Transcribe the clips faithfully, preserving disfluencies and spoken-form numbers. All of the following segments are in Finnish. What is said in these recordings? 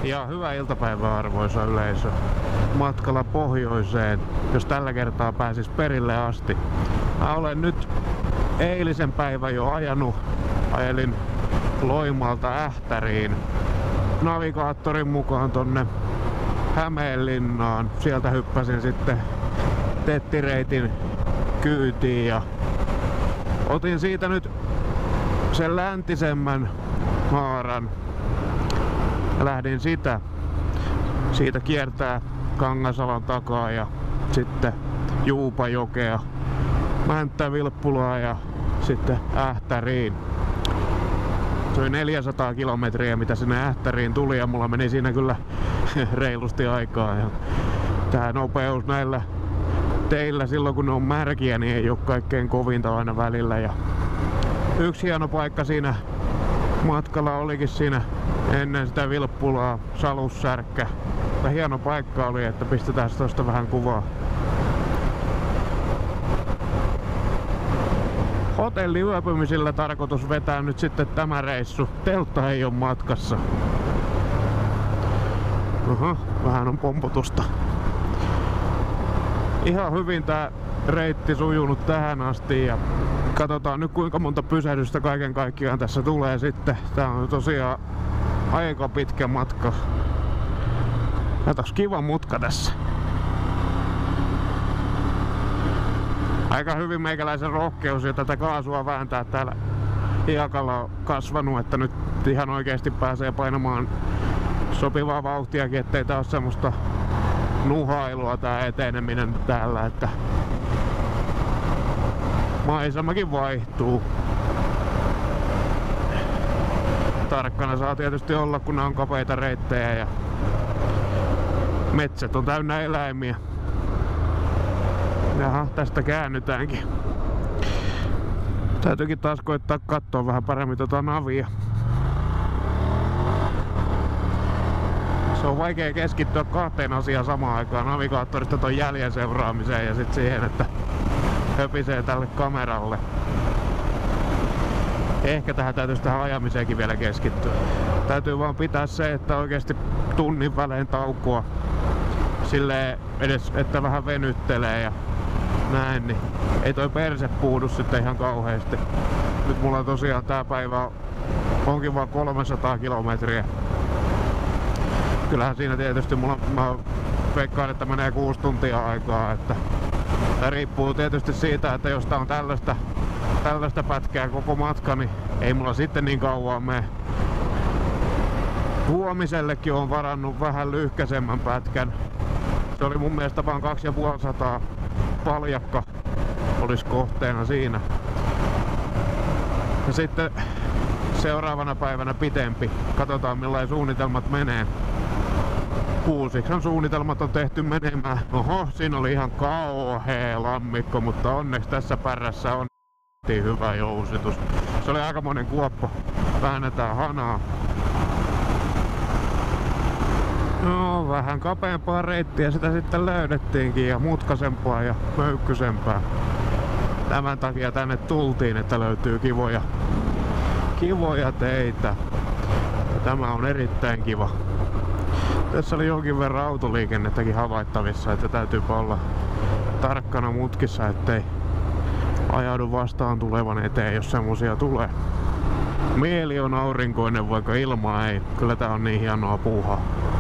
Ja hyvää iltapäivää arvoisa yleisö. Matkalla pohjoiseen, jos tällä kertaa pääsis perille asti. Mä olen nyt eilisen päivän jo ajanut. Ajelin Loimaalta Ähtäriin navigaattorin mukaan tonne Hämeenlinnaan. Sieltä hyppäsin sitten tettireitin kyytiin ja otin siitä nyt sen läntisemmän haaran. Lähdin sitä. Siitä kiertää Kangasalan takaa ja sitten Juupajokea, Mänttä-Vilppulaa ja sitten Ähtäriin. Se oli neljäsataa kilometriä mitä sinne Ähtäriin tuli ja mulla meni siinä kyllä reilusti aikaa. Ja tää nopeus näillä teillä silloin kun ne on märkiä niin ei oo kaikkein kovinta aina välillä. Ja yksi hieno paikka siinä matkalla olikin siinä ennen sitä Vilppulaa, Salussärkkä. Mutta hieno paikka oli, että pistetään tosta vähän kuvaa. Hotelliyöpymisillä tarkoitus vetää nyt sitten tämä reissu. Teltta ei oo matkassa. Oho, vähän on pompotusta. Ihan hyvin tää reitti sujunut tähän asti ja katsotaan nyt kuinka monta pysähdystä kaiken kaikkiaan tässä tulee sitten. Tää on tosiaan aika pitkä matka. Katsoks kiva mutka tässä. Aika hyvin meikäläisen rohkeus ja tätä kaasua vääntää täällä hiekalla on kasvanut, että nyt ihan oikeesti pääsee painamaan sopivaa vauhtiakin, ettei tää oo semmoista nuhailua tää eteneminen täällä, että maisemakin vaihtuu. Tarkkana saa tietysti olla, kun nää on kapeita reittejä ja metsät on täynnä eläimiä. Jaha, tästä käännytäänkin. Täytyykin taas koittaa katsoa vähän paremmin tota navia. Se on vaikea keskittyä kahteen asiaan samaan aikaan. Navigaattorista ton jäljen seuraamiseen ja sit siihen, että höpisee tälle kameralle. Ehkä tähän täytyisi tähän ajamiseenkin vielä keskittyä. Täytyy vaan pitää se, että oikeesti tunnin välein taukoa. Silleen edes, että vähän venyttelee ja näin, niin ei toi perse puudu sitten ihan kauheesti. Nyt mulla on tosiaan tää päivä onkin vaan kolmesataa kilometriä. Kyllähän siinä tietysti mulla, mä veikkaan, että menee kuusi tuntia aikaa, että tää riippuu tietysti siitä, että jos tää on tällaista, tällaista pätkää koko matka, niin ei mulla sitten niin kauan mene. Huomisellekin on varannut vähän lyhkäisemmän pätkän. Se oli mun mielestä vaan kaksi ja puoli sataa paljakka olisi kohteena siinä. Ja sitten seuraavana päivänä pitempi. Katsotaan millainen suunnitelmat menee. Kuusiksan suunnitelmat on tehty menemään. Oho, siinä oli ihan kauhea lammikko, mutta onneksi tässä pärrässä on hyvä jousitus. Se oli aikamoinen kuoppa. Väännetään hanaa. No, vähän kapeampaa reittiä sitä sitten löydettiinkin ja mutkasempaa ja möykkysempää. Tämän takia tänne tultiin, että löytyy kivoja, kivoja teitä. Ja tämä on erittäin kiva. Tässä oli jonkin verran autoliikennettäkin havaittavissa, että täytyypä olla tarkkana mutkissa, ettei ajaudu vastaan tulevan eteen, jos semmosia tulee. Mieli on aurinkoinen, vaikka ilmaa ei. Kyllä tää on niin hienoa puuhaa.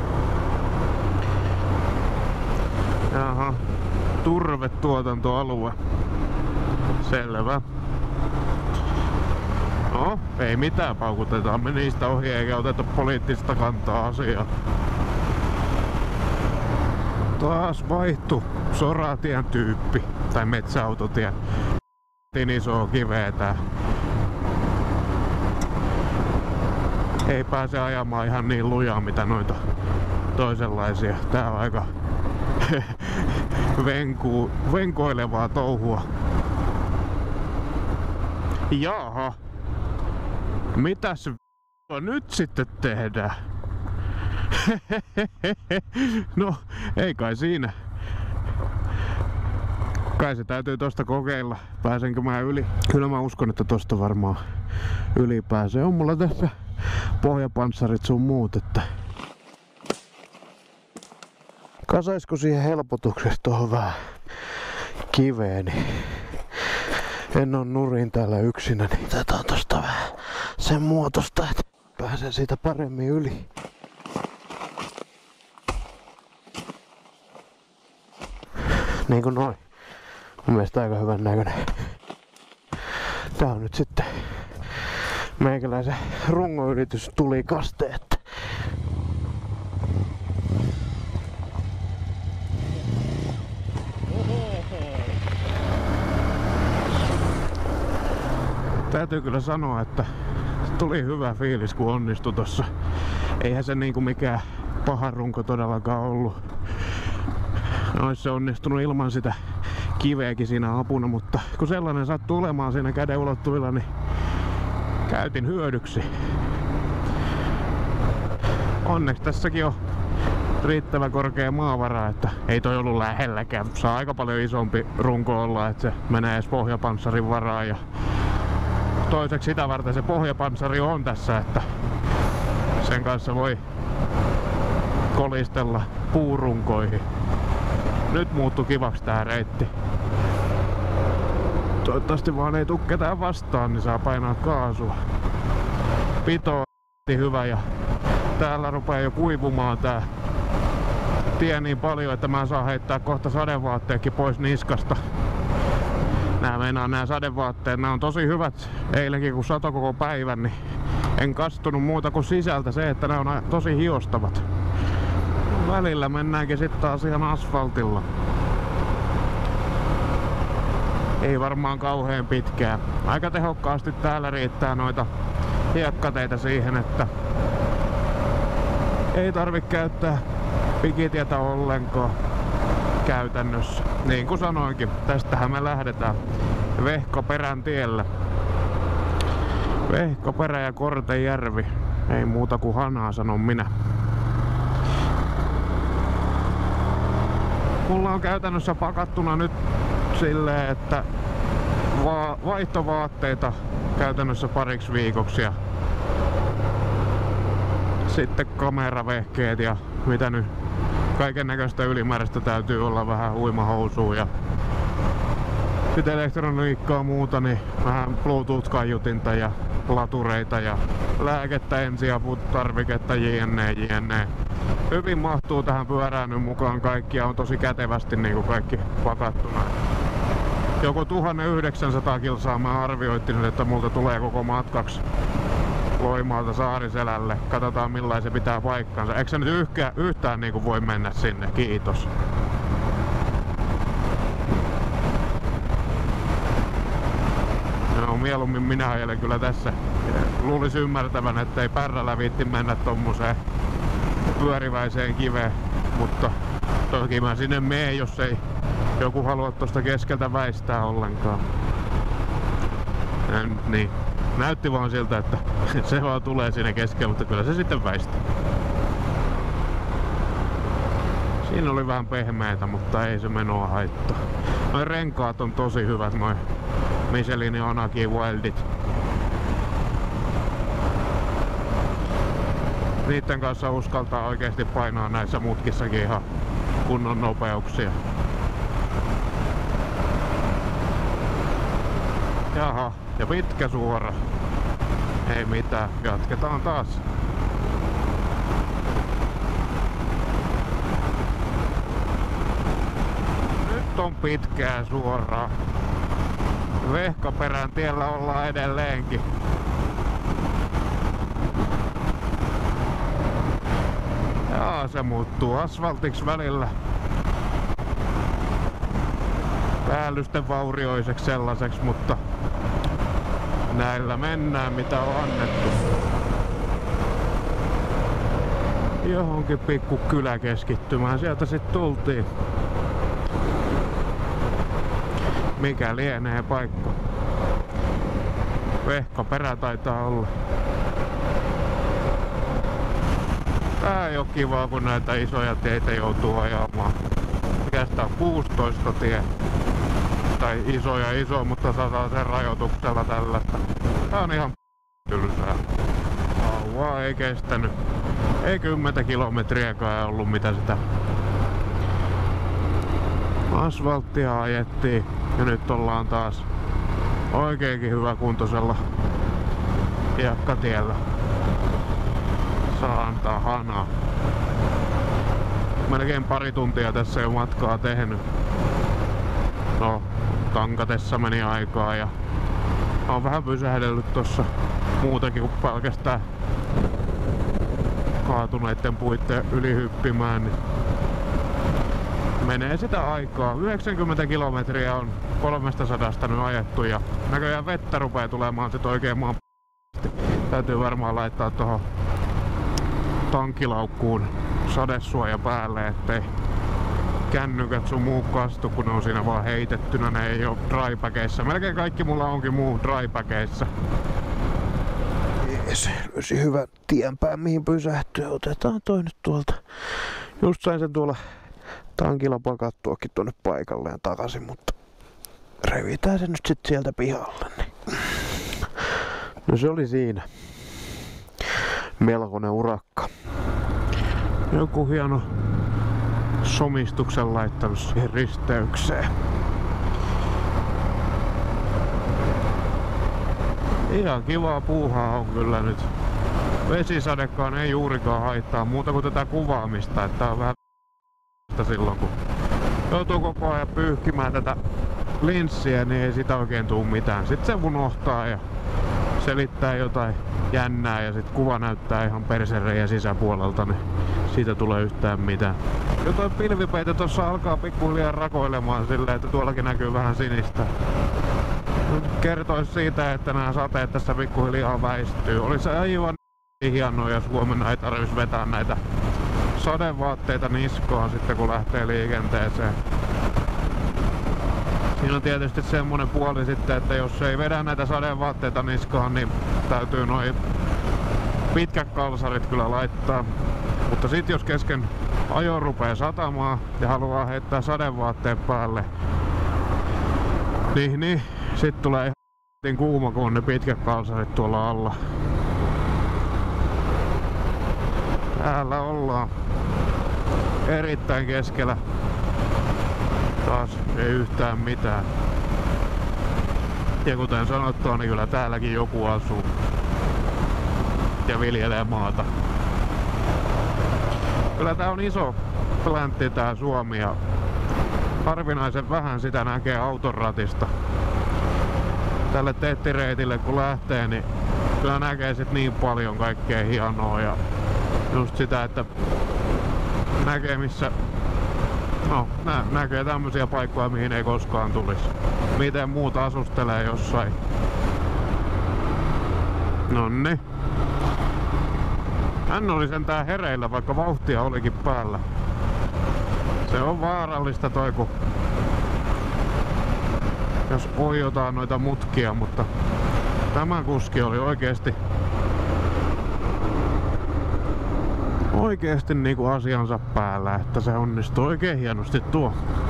Jaha, turvetuotantoalue. Selvä. No, ei mitään, paukutetaan me niistä ohi eikä oteta poliittista kantaa asiaan. Taas vaihtu soratien tyyppi, tai metsäautotien. Isoa kiveä tää. Ei pääse ajamaan ihan niin lujaa mitä noita toisenlaisia. Tää on aika venku, venkoilevaa touhua. Jaha. Mitäs nyt sitten tehdään? No, ei kai siinä. Kai se täytyy tosta kokeilla. Pääsenkö mä yli? Kyllä mä uskon, että tosta varmaan yli pääsee. On mulla tässä pohjapanssarit sun muut, että Kasaisko siihen helpotukseksi tuohon vähän kiveen, niin en oo nurin täällä yksinä, niin otetaan tosta vähän sen muotosta, että pääsen siitä paremmin yli. Niin kuin noin. Mun mielestä aika hyvän näköinen. Tää on nyt sitten meikäläisen rungoyritys tuli kasteet. Täytyy kyllä sanoa, että tuli hyvä fiilis kun onnistui tossa. Eihän se niinku mikään paha runko todellakaan ollut. Ois se onnistunut ilman sitä kiveäkin siinä apuna, mutta kun sellainen sattuu olemaan siinä käden ulottuvilla, niin käytin hyödyksi. Onneksi tässäkin on riittävä korkea maavara, että ei toi ollut lähelläkään. Saa aika paljon isompi runko olla, että se menee edes pohjapanssarin varaan. Ja toiseksi sitä varten se pohjapanssari on tässä, että sen kanssa voi kolistella puurunkoihin. Nyt muuttui kivaksi tää reitti. Toivottavasti vaan ei tuu ketään vastaan, niin saa painaa kaasua. Pito on hyvä ja täällä rupeaa jo kuivumaan tää tie niin paljon, että mä saan heittää kohta sadevaatteetkin pois niskasta. Nää meinaa nää sadevaatteet, nää on tosi hyvät. Eilenkin kun sato koko päivän, niin en kastunut muuta kuin sisältä se, että nää on tosi hiostavat. Välillä mennäänkin sitten taas ihan asfaltilla. Ei varmaan kauhean pitkään. Aika tehokkaasti täällä riittää noita hiekkateitä siihen, että ei tarvitse käyttää pikitietä ollenkaan käytännössä. Niin kuin sanoinkin, tästähän me lähdetään Vehkaperän tiellä. Vehkaperä ja Kortejärvi. Ei muuta kuin hanaa, sanon minä. Mulla on käytännössä pakattuna nyt silleen, että va vaihtovaatteita käytännössä pariksi viikoksi ja sitten kameravehkeet ja mitä nyt kaiken näköistä ylimääräistä täytyy olla, vähän uimahousua ja sitten elektroniikkaa muuta, niin vähän Bluetooth-kaiutinta ja latureita ja lääkettä, ensiaputarviketta, jne, jne. Hyvin mahtuu tähän pyörään nyt mukaan kaikki ja on tosi kätevästi niin kuin kaikki pakattuna. Joku tuhatyhdeksänsataa kilsaa mä arvioitin, että multa tulee koko matkaksi Loimaalta Saariselälle. Katsotaan millainen se pitää paikkansa. Eikö se nyt yhkä, yhtään niin kuin voi mennä sinne? Kiitos. No mieluummin minä ajelen kyllä tässä. Luulisi ymmärtävän, ettei pärrällä viitti mennä tommoseen pyöriväiseen kiveen, mutta toki mä sinne meen, jos ei joku halua tosta keskeltä väistää ollenkaan. Ja, niin, näytti vaan siltä, että se vaan tulee sinne keskellä, mutta kyllä se sitten väistää. Siinä oli vähän pehmeitä, mutta ei se menoa haittaa. Noin renkaat on tosi hyvät, noin Michelin ja Anaki Wildit. Niiden kanssa uskaltaa oikeesti painaa näissä mutkissakin ihan kunnon nopeuksia. Jaha, ja pitkä suora. Ei mitään, jatketaan taas. Nyt on pitkää suoraa. Vehkaperän tiellä ollaan edelleenkin. Jaa, se muuttuu asfaltiksi välillä. Päällysten vaurioiseksi sellaiseksi, mutta näillä mennään mitä on annettu. Johonkin pikku kyläkeskittymään sieltä sit tultiin. Mikä lienee paikka? Vehkaperä taitaa olla. Tää ei oo kivaa kun näitä isoja teitä joutuu ajamaan. Mikäs tää on kuusitoista tie? Tai iso ja iso, mutta saa sen rajoituksella tällaista. Tää on ihan tylsää. Vauvaa ei kestänyt. Ei kymmentä kilometriäkään ollut mitä sitä asfalttia ajettiin ja nyt ollaan taas oikeinkin hyväkuntoisella hiekkatiellä. Saa antaa hanaa. Melkein pari tuntia tässä jo matkaa tehnyt. No, tankatessa meni aikaa ja on vähän pysähdellyt tossa muutakin kuin pelkästään kaatuneiden puitten yli hyppimään, niin menee sitä aikaa. yhdeksänkymmentä kilometriä on kolmesataa nyt ajettu ja näköjään vettä rupeaa tulemaan sit oikein maan p***sti. Täytyy varmaan laittaa tuohon tankilaukkuun sadesuoja päälle, ettei kännykät sun muu kastu, kun ne on siinä vaan heitettynä. Ne ei oo drypackeissa. Melkein kaikki mulla onkin muu drypackeissa. Jees, löysi hyvän tienpään mihin pysähtyä. Otetaan toi nyt tuolta. Just sain sen tuolla tankilla pakattuakin tonne paikalleen takaisin, mutta revitään se nyt sit sieltä pihalle. Niin. No se oli siinä. Melkoinen urakka. Joku hieno somistuksen laittanut siihen risteykseen. Ihan kivaa puuhaa on kyllä nyt. Vesisadekaan ei juurikaan haittaa muuta kuin tätä kuvaamista, että on vähän silloin kun joutuu koko ajan pyyhkimään tätä linssiä, niin ei sitä oikein tuu mitään. Sitten se unohtaa ja selittää jotain jännää ja sit kuva näyttää ihan persereijän sisäpuolelta, niin siitä tulee yhtään mitään. Jotain pilvipeitä tossa alkaa pikkuhiljaa rakoilemaan silleen, että tuollakin näkyy vähän sinistä. Kertois siitä, että nämä sateet tässä pikkuhiljaa väistyy. Olisi aivan hienoa, jos huomenna ei tarvitsisi vetää näitä sadevaatteita niskaan sitten kun lähtee liikenteeseen. Siinä on tietysti semmonen puoli sitten, että jos ei vedä näitä sadevaatteita niskaan, niin täytyy noin pitkät kalsarit kyllä laittaa. Mutta sit jos kesken ajo rupee satamaan ja haluaa heittää sadevaatteet päälle, niin, niin sit tulee ihan kuuma, kun on ne pitkät kalsarit tuolla alla. Täällä ollaan erittäin keskellä. Taas ei yhtään mitään. Ja kuten sanottua, niin kyllä täälläkin joku asuu ja viljelee maata. Kyllä tää on iso pläntti tää Suomi ja harvinaisen vähän sitä näkee auton ratista. Tälle tettireitille kun lähtee, niin kyllä näkee sit niin paljon kaikkea hienoa ja just sitä, että näkee missä, no nä näkee tämmösiä paikkoja mihin ei koskaan tulisi. Miten muut asustelee jossain. Nonni. Hän oli sentään hereillä, vaikka vauhtia olikin päällä. Se on vaarallista toi, kun jos oiotaan noita mutkia, mutta tämä kuski oli oikeesti oikeesti niinku asiansa päällä, että se onnistui oikein hienosti tuo.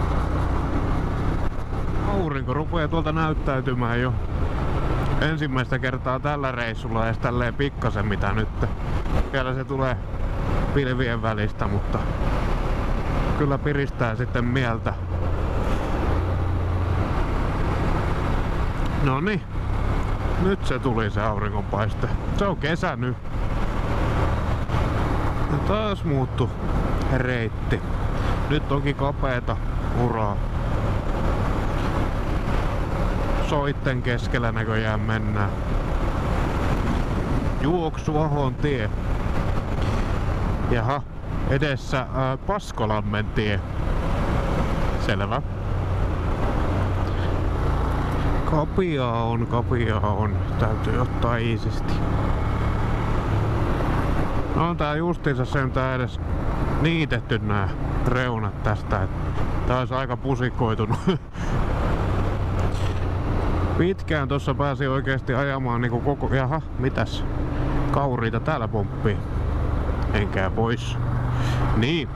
Aurinko rupeaa tuolta näyttäytymään jo ensimmäistä kertaa tällä reissulla edes tälleen pikkasen mitä nyt. Vielä se tulee pilvien välistä, mutta kyllä piristää sitten mieltä. Noniin, nyt se tuli se auringonpaiste. Se on kesä nyt. Ja taas muuttu reitti. Nyt onkin kapeeta uraa. Soitten keskellä näköjään mennään. Juoksuahon tie. Jaha, edessä ää, Paskolammen tie. Selvä. Kapiaa on, kapiaa on. Täytyy ottaa iisisti. No on tää justiinsa sentään edes niitetty nää reunat tästä. Tää olisi aika pusikoitunut. Pitkään tossa pääsi oikeesti ajamaan niinku koko... Jaha, mitäs? Kauriita täällä pomppii. Enkää pois. Niin.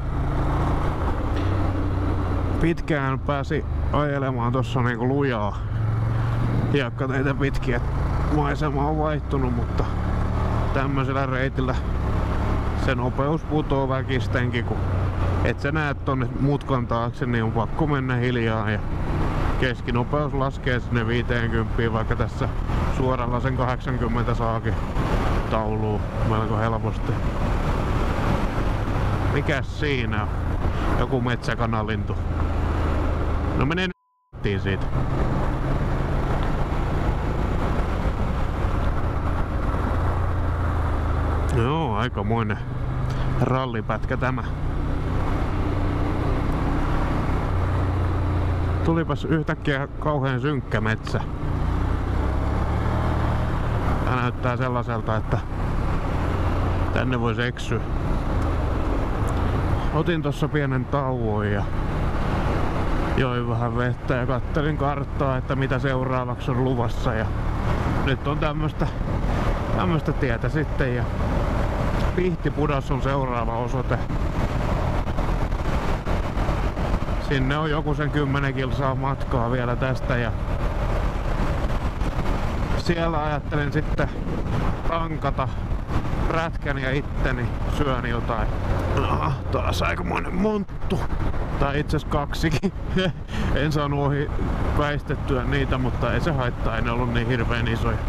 Pitkään pääsi ajelemaan tossa niinku lujaa. Hiekkateitä pitkin, et maisema on vaihtunut, mutta tämmöisellä reitillä se nopeus putoo väkistenkin, kun et sä näet tonne mutkan taakse, niin on pakko mennä hiljaa ja keskinopeus laskee sinne viisikymmentä, vaikka tässä suoralla sen kahdeksankymmentä saakin tauluu melko helposti. Mikäs siinä on? Joku metsäkanalintu. No menee nyt siitä. Joo, aikamoinen rallipätkä tämä. Tulipas yhtäkkiä kauhean synkkä metsä. Tää näyttää sellaiselta, että tänne voisi eksyä. Otin tossa pienen tauon ja join vähän vettä ja kattelin karttaa, että mitä seuraavaksi on luvassa. Ja nyt on tämmöstä, tämmöstä tietä sitten ja Pihtipudas on seuraava osoite. Sinne on joku sen kymmenen kilsaa matkaa vielä tästä ja siellä ajattelin sitten tankata prätkän ja itteni syön jotain. No, taas aikamoinen monttu. Tai itse asiassa kaksikin. En saanut ohi väistettyä niitä, mutta ei se haittaa, ei ne ollut niin hirveän isoja.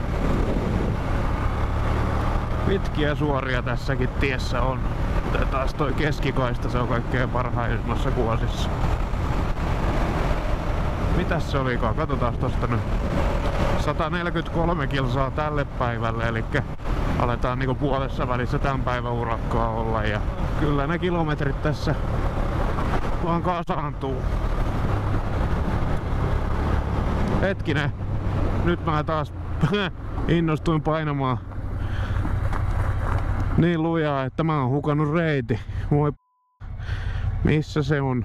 Pitkiä suoria tässäkin tiessä on. Mutta taas toi keskikaista, se on kaikkein parhaimmassa kuosissa. Mitäs se olikaan? Katsotaan tosta nyt. sata neljäkymmentäkolme kilsaa tälle päivälle, eli aletaan niinku puolessa välissä tämän päivän urakkaa olla. Ja kyllä ne kilometrit tässä vaan kasaantuu. Hetkinen, nyt mä taas innostuin painamaan niin lujaa, että mä oon hukannut reiti. Voi missä se on?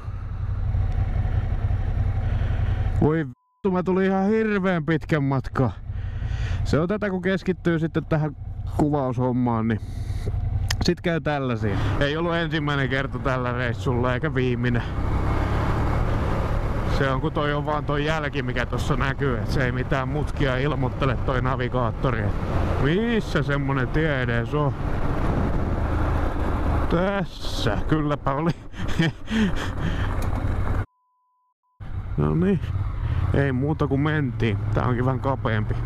Voi vittu, mä tulin ihan hirveän pitkän matkaa. Se on tätä, kun keskittyy sitten tähän kuvaushommaan, niin sit käy tällaisia. Ei ollut ensimmäinen kerta tällä reissulla eikä viimeinen. Se on kun toi on vaan toi jälki, mikä tossa näkyy, et se ei mitään mutkia ilmoittele toi navigaattori. Missä semmonen tie edes on? Tässä, kylläpä oli. No niin, ei muuta kuin mentiin. Tää onkin vähän kapeampi.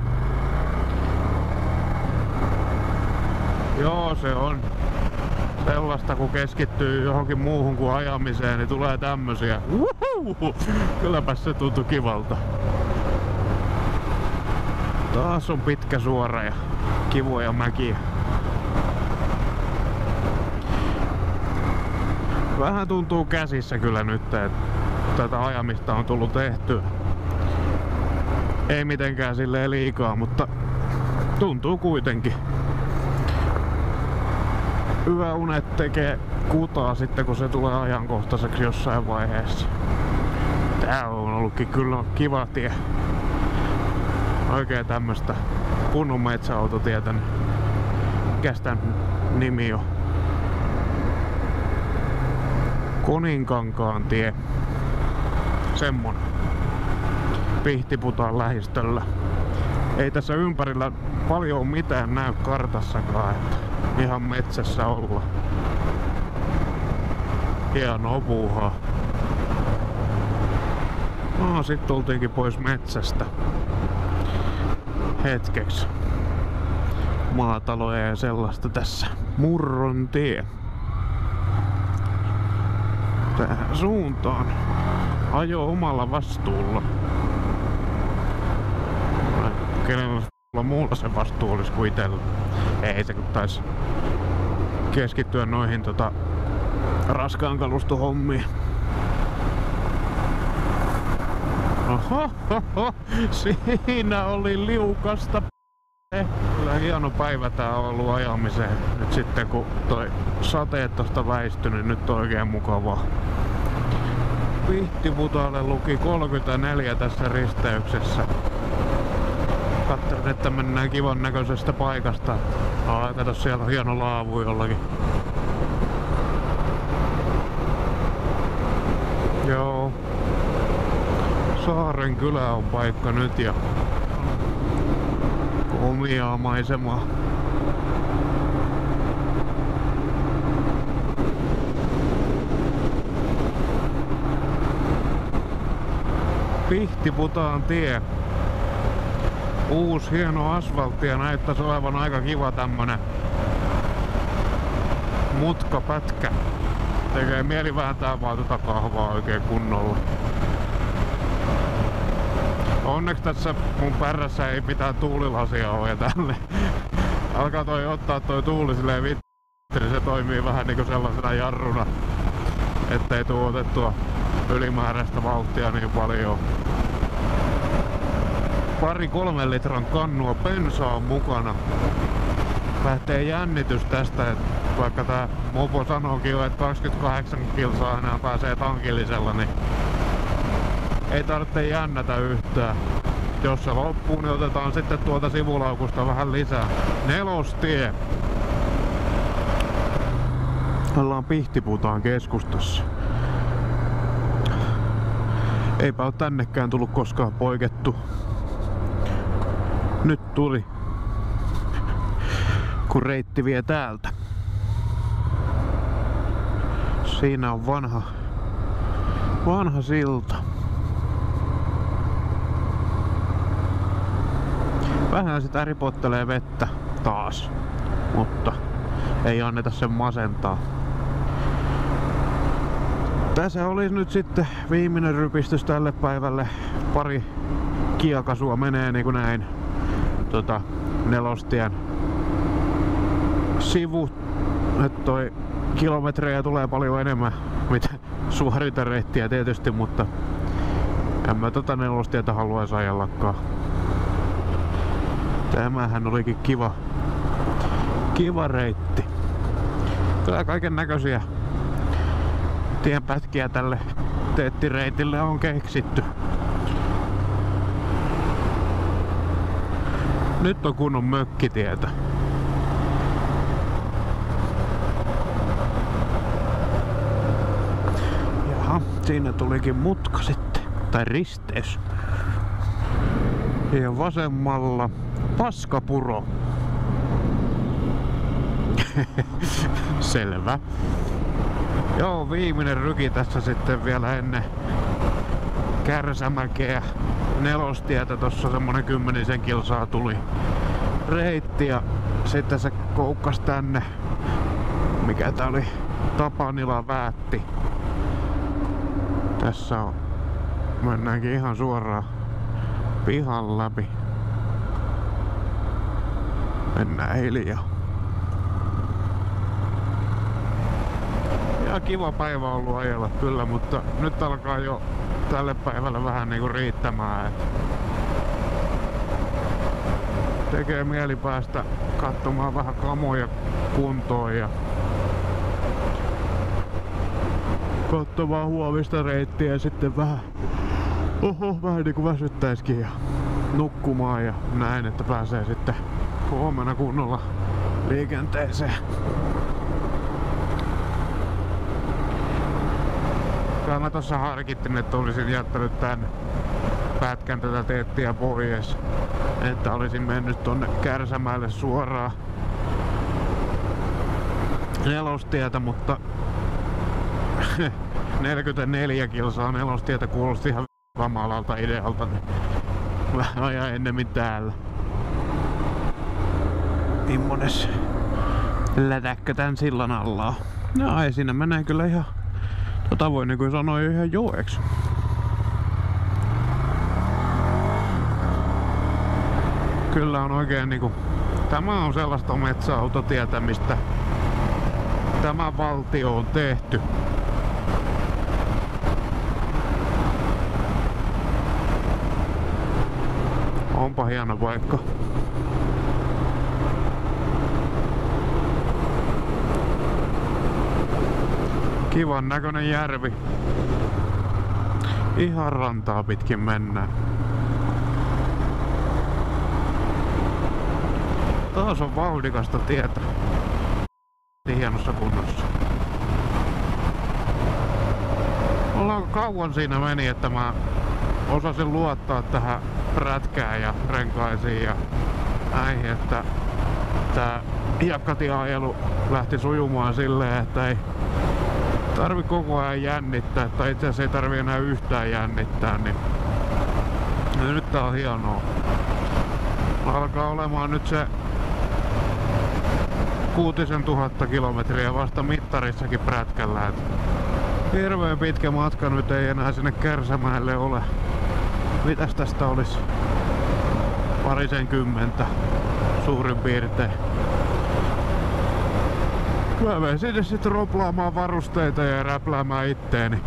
Joo, se on sellaista, kun keskittyy johonkin muuhun kuin ajamiseen, niin tulee tämmösiä. Uhuhu! Kylläpä se tuntui kivalta. Taas on pitkä suora ja kivoja mäkiä. Vähän tuntuu käsissä kyllä nyt, että tätä ajamista on tullut tehtyä. Ei mitenkään silleen liikaa, mutta tuntuu kuitenkin. Hyvä unet tekee kutaa sitten, kun se tulee ajankohtaiseksi jossain vaiheessa. Tää on ollutkin kyllä kiva tie. Oikein tämmöstä kunnon metsäautotietä. Mikäs tän nimi on? Koninkankaan tie. Semmonen. Pihtiputaan lähistöllä. Ei tässä ympärillä paljon mitään näy kartassakaan, että ihan metsässä olla. Hienoa puuhaa. No sit tultiinkin pois metsästä. Hetkeksi. Maataloja ja sellaista tässä. Murron tie. Tähän suuntaan. Ajo omalla vastuulla. Kenellä muulla se vastuu olisi kuin itellä. Ei se kun taisi keskittyä noihin tota raskaan kalustohommiin. Oho, oho, siinä oli liukasta. Kyllä hieno päivä tää on ollut ajamiseen. Nyt sitten kun toi sateet tosta väistyi, niin nyt on oikein mukavaa. Pihtiputaalle luki kolmekymmentäneljä tässä risteyksessä. Katselin, että mennään kivan näköisestä paikasta. Aa, kato, siellä on hieno laavu jollakin. Joo. Saaren kylä on paikka nyt ja omiaa maisemaa. Pihtiputaan tie. Uusi hieno asfaltti ja näyttäisi olevan aika kiva tämmönen mutkapätkä. Tekee mieli vääntää vaan tota kahvaa oikein kunnolla. Onneksi tässä mun pärrässä ei mitään tuulilasia ole tälle. Alkaa toi ottaa toi tuuli silleen vittu, niin se toimii vähän niinku sellaisena jarruna, ettei tuu otettua ylimääräistä vauhtia niin paljon. Pari kolmen litran kannua bensaa on mukana. Lähtee jännitys tästä, että vaikka tää mopo sanookin jo, että kaksikymmentäkahdeksan kilsaa enää pääsee tankillisella, niin ei tarvitse jännätä yhtään. Jos se loppuu, niin otetaan sitten tuolta sivulaukusta vähän lisää. Nelostie. Ollaan Pihtiputaan keskustassa. Eipä oo tännekään tullut koskaan poikettu. Nyt tuli. Kun reitti vie täältä. Siinä on vanha, vanha silta. Vähän sitä ripottelee vettä taas, mutta ei anneta sen masentaa. Tässä olisi nyt sitten viimeinen rypistys tälle päivälle. Pari kiekasua menee niinku näin tota, nelostien sivu. Että toi kilometrejä tulee paljon enemmän mitä suoritereittiä tietysti, mutta en mä tota nelostietä haluaisi ajellakaan. Tämähän olikin kiva, kiva reitti. Kyllä kaiken näköisiä tienpätkiä tälle teettireitille on keksitty. Nyt on kunnon mökkitietä. Jaha, siinä tulikin mutka sitten, tai risteys. Ja vasemmalla paskapuro. Selvä. Joo, viimeinen ryki tässä sitten vielä ennen Kärsämäkeä. Nelostietä, tossa semmonen kymmenisen kilsaa tuli reitti ja sitten se koukkas tänne. Mikä tää oli? Tapanila Väätti. Tässä on. Mennäänkin ihan suoraan pihan läpi. Mennään hiljaa. Ja kiva päivä on ollut ajella kyllä, mutta nyt alkaa jo tälle päivälle vähän niinku riittämään. Et tekee mieli päästä katsomaan vähän kamoja kuntoon ja katsomaan huomista reittiä ja sitten vähän, oho, vähän niinku väsyttäisikin ja nukkumaan ja näin, että pääsee sitten huomenna kunnolla liikenteeseen. Kyllä mä tossa harkittin, että olisin jättänyt tän pätkän tätä teettiä pois, että olisin mennyt tonne Kärsämäelle suoraan nelostietä, enemmän, mutta neljäkymmentäneljä kilsaa nelostietä kuulosti ihan kamalalta idealta, niin mä ajan ennemmin täällä. Mimmones lätäkkö tän sillan alla on? No ei, siinä menee kyllä ihan, tota voi niin kuin sanoa ihan joeksi. Kyllä on oikein niinku, tämä on sellaista metsäautotietä, mistä tämä valtio on tehty. Onpa hieno paikka. Kivan näköinen järvi. Ihan rantaa pitkin mennään. Taas on vauhdikasta tietä. Hienossa kunnossa. Ollaan kauan siinä meni, että mä osasin luottaa tähän prätkään ja renkaisiin ja näihin, että tää jakkatieajelu lähti sujumaan silleen, että ei tarvi koko ajan jännittää, tai itse asiassa ei tarvi enää yhtään jännittää, niin No nyt tää on hienoa. Alkaa olemaan nyt se kuutisen tuhatta kilometriä vasta mittarissakin prätkällä. Hirveen pitkä matka nyt ei enää sinne Kärsämäelle ole. Mitäs tästä olisi? Parisen kymmentä suurin piirtein. Mä menen sinne sitten roplaamaan varusteita ja räpläämään itteeni.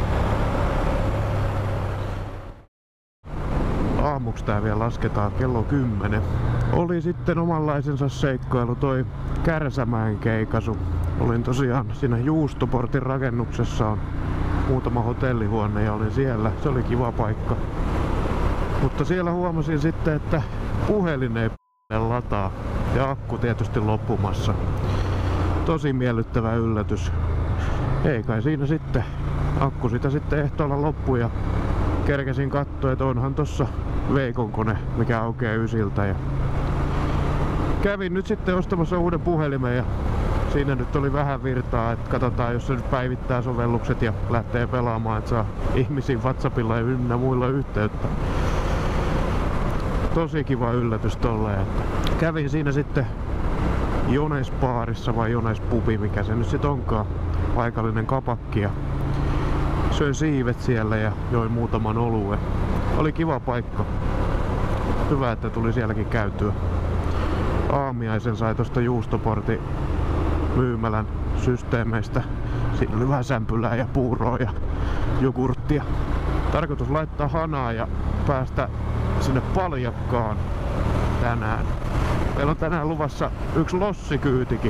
Aamuksi tää vielä lasketaan kello kymmenen. Oli sitten omanlaisensa seikkailu toi Kärsämäen keikasu. Olin tosiaan siinä Juustoportin rakennuksessa on muutama hotellihuone ja olin siellä. Se oli kiva paikka. Mutta siellä huomasin sitten, että puhelin ei lataa ja akku tietysti loppumassa. Tosi miellyttävä yllätys. Ei kai siinä sitten. Akku sitä sitten ehtoolla loppui ja kerkesin katsoa, että onhan tossa Veikon kone, mikä aukeaa ysiltä. Ja kävin nyt sitten ostamassa uuden puhelimen ja siinä nyt oli vähän virtaa, että katsotaan, jos se nyt päivittää sovellukset ja lähtee pelaamaan, että saa ihmisiin WhatsAppilla ja ynnä muilla yhteyttä. Tosi kiva yllätys tolleen, että kävin siinä sitten Jones-baarissa vai Jones-pubi, mikä se nyt sit onkaan, paikallinen kapakki, ja söin siivet siellä ja join muutaman oluen. Oli kiva paikka. Hyvä, että tuli sielläkin käytyä. Aamiaisen sai tosta Juustoportin myymälän systeemeistä. Siinä oli vähän sämpylää ja puuroa ja jogurttia. Tarkoitus laittaa hanaa ja päästä sinne Paljakkaan tänään. Meillä on tänään luvassa yksi lossikyytikin.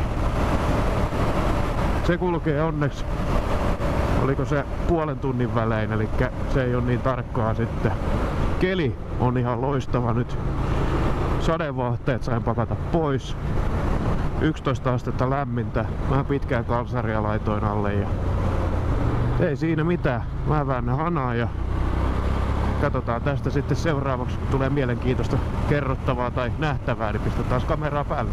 Se kulkee onneksi, oliko se puolen tunnin välein, eli se ei ole niin tarkkaa sitten. Keli on ihan loistava nyt. Sadevaatteet sain pakata pois. yksitoista astetta lämmintä. Mä pitkään kalsaria laitoin alle ja ei siinä mitään. Mä väännän hanaa ja katsotaan tästä sitten seuraavaksi, kun tulee mielenkiintoista kerrottavaa tai nähtävää, niin pistän taas kameraa päälle.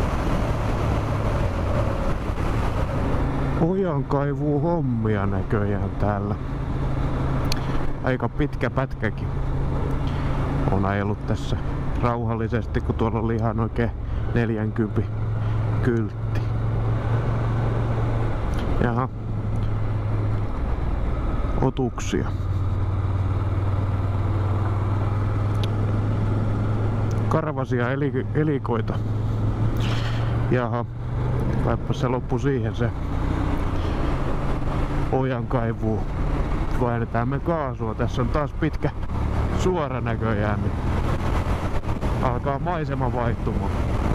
Ojankaivuu hommia näköjään täällä. Aika pitkä pätkäkin. On ajellut tässä rauhallisesti, kun tuolla oli ihan oikein neljänkympin kyltti. Jaha. Otuksia. Karvasia eli, elikoita. Jaha. Kaipa se loppu siihen se ojankaivuu. Vaihdetään me kaasua. Tässä on taas pitkä suora näköjään. Niin alkaa maisema vaihtumaan.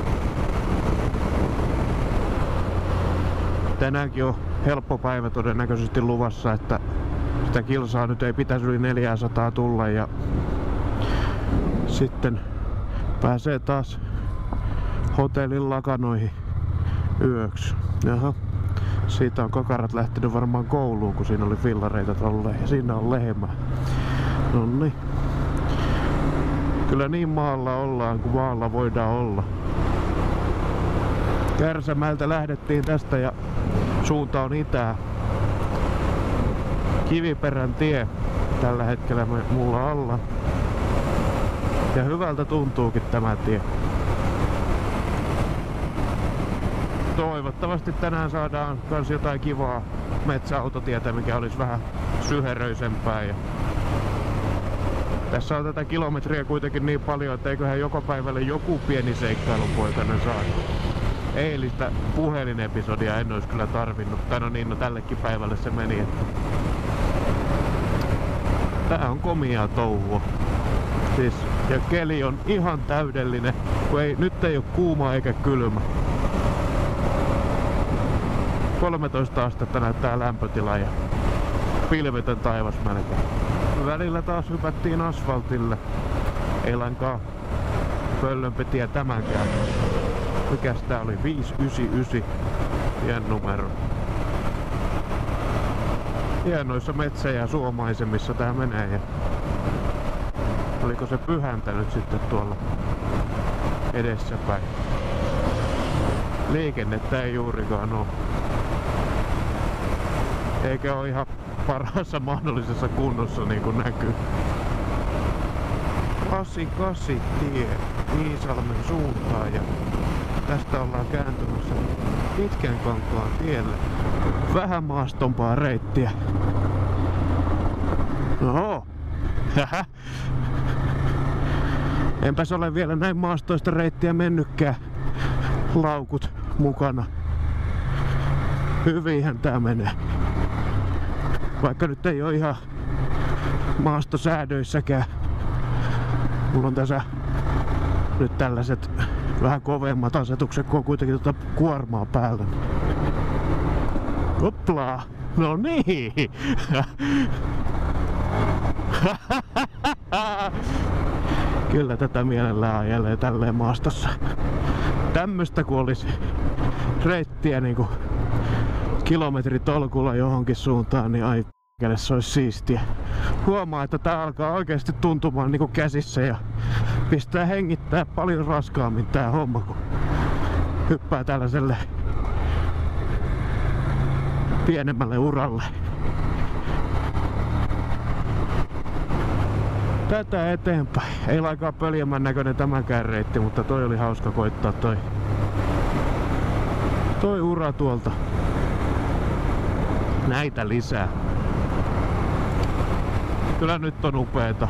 Tänäänkin on helppo päivä todennäköisesti luvassa, että sitä kilsaa nyt ei pitäisi yli neljäsataa tulla ja sitten pääsee taas hotellin lakanoihin yöksi. Jaha. Siitä on kakarat lähtenyt varmaan kouluun, kun siinä oli fillareita tolleen ja siinä on lehmä. Nonni. Kyllä niin maalla ollaan kuin maalla voidaan olla. Kärsämäeltä lähdettiin tästä ja suunta on itää. Kiviperän tie tällä hetkellä mulla alla. Ja hyvältä tuntuukin tämä tie. Toivottavasti tänään saadaan kans jotain kivaa metsäautotietä, mikä olisi vähän syheröisempää. Ja tässä on tätä kilometriä kuitenkin niin paljon, että eiköhän joka päivälle joku pieni seikkailupoikainen saada. Eilistä puhelinepisodia en olisi kyllä tarvinnut. Tai no niin, no tällekin päivälle se meni. Että tää on komiaa touhua. Siis, ja keli on ihan täydellinen, kun ei, nyt ei ole kuuma eikä kylmä. kolmetoista astetta näyttää lämpötila ja pilvetön taivas melkein. Välillä taas hypättiin asfaltille. Ei lainkaan pöllömpi tie tämänkään. Mikäs tää oli? viisi yhdeksänkymmentäyhdeksän. Hien numero. Hienoissa metsä- ja suomaisemissa tää menee. Ja oliko se pyhäntä nyt sitten tuolla edessäpäin? Liikennettä ei juurikaan oo. Eikä ole ihan parhaassa mahdollisessa kunnossa niin kuin näkyy. kahdeksankymmentäkahdeksan tie Iisalmen suuntaan ja tästä ollaan kääntymässä Pitkänkankaan tielle. Vähän maastompaa reittiä. Oho. Enpäs ole vielä näin maastoista reittiä mennytkään. Laukut mukana. Hyvinhän tää menee. Vaikka nyt ei oo ihan maastosäädöissäkään. Mulla on tässä nyt tällaiset vähän kovemmat asetukset, kun on kuitenkin tota kuormaa päällä. Hoplaa! No niin! Kyllä tätä mielellään ajelee tälleen maastossa. Tämmöstä kun olisi reittiä niinku kilometritolkulla johonkin suuntaan, niin ai p***le, se olisi siistiä. Huomaa, että tää alkaa oikeesti tuntumaan niinku käsissä ja pistää hengittää paljon raskaammin tää homma, kun hyppää tällaiselle pienemmälle uralle. Tätä eteenpäin. Ei lainkaan pöljemmän näköinen tämäkään reitti, mutta toi oli hauska koittaa toi, toi ura tuolta. Näitä lisää. Kyllä nyt on upeeta.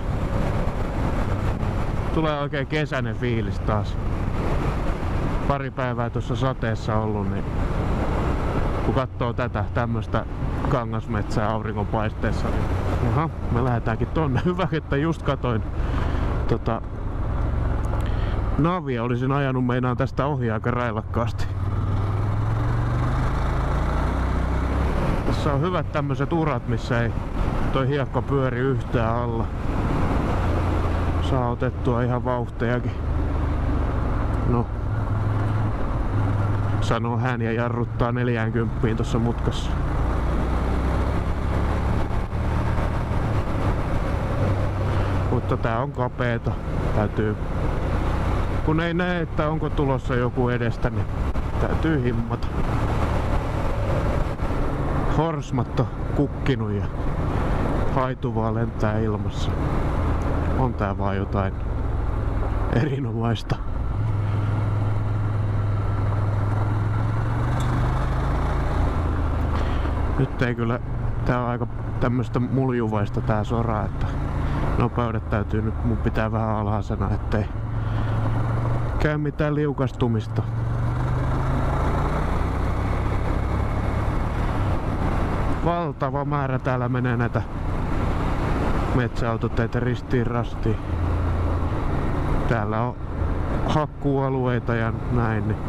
Tulee oikein kesäinen fiilis taas. Pari päivää tuossa sateessa ollut, niin kun katsoo tätä tämmöstä kangasmetsää auringonpaisteessa, niin jaha, me lähdetäänkin tonne. Hyvä, että just katoin tota navia, olisin ajanut meinaan tästä ohi aika railakkaasti. Tässä on hyvät tämmöiset urat, missä ei toi hiekka pyöri yhtään alla. Saa otettua ihan vauhtejakin. No, sanoo hän ja jarruttaa neljäänkymmeneen tuossa mutkassa. Mutta tää on kapeeta. Täytyy, kun ei näe, että onko tulossa joku edestä, niin täytyy himmata. Horsmat on kukkinut ja haitu vaan lentää ilmassa. On tää vaan jotain erinomaista. Nyt ei kyllä, tää on aika tämmöstä muljuvaista tää sora, että nopeudet täytyy nyt, mun pitää vähän alhaisena, ettei käy mitään liukastumista. Valtava määrä täällä menee näitä metsäautoteitä ristiin rastiin. Täällä on hakkuualueita ja näin. Niin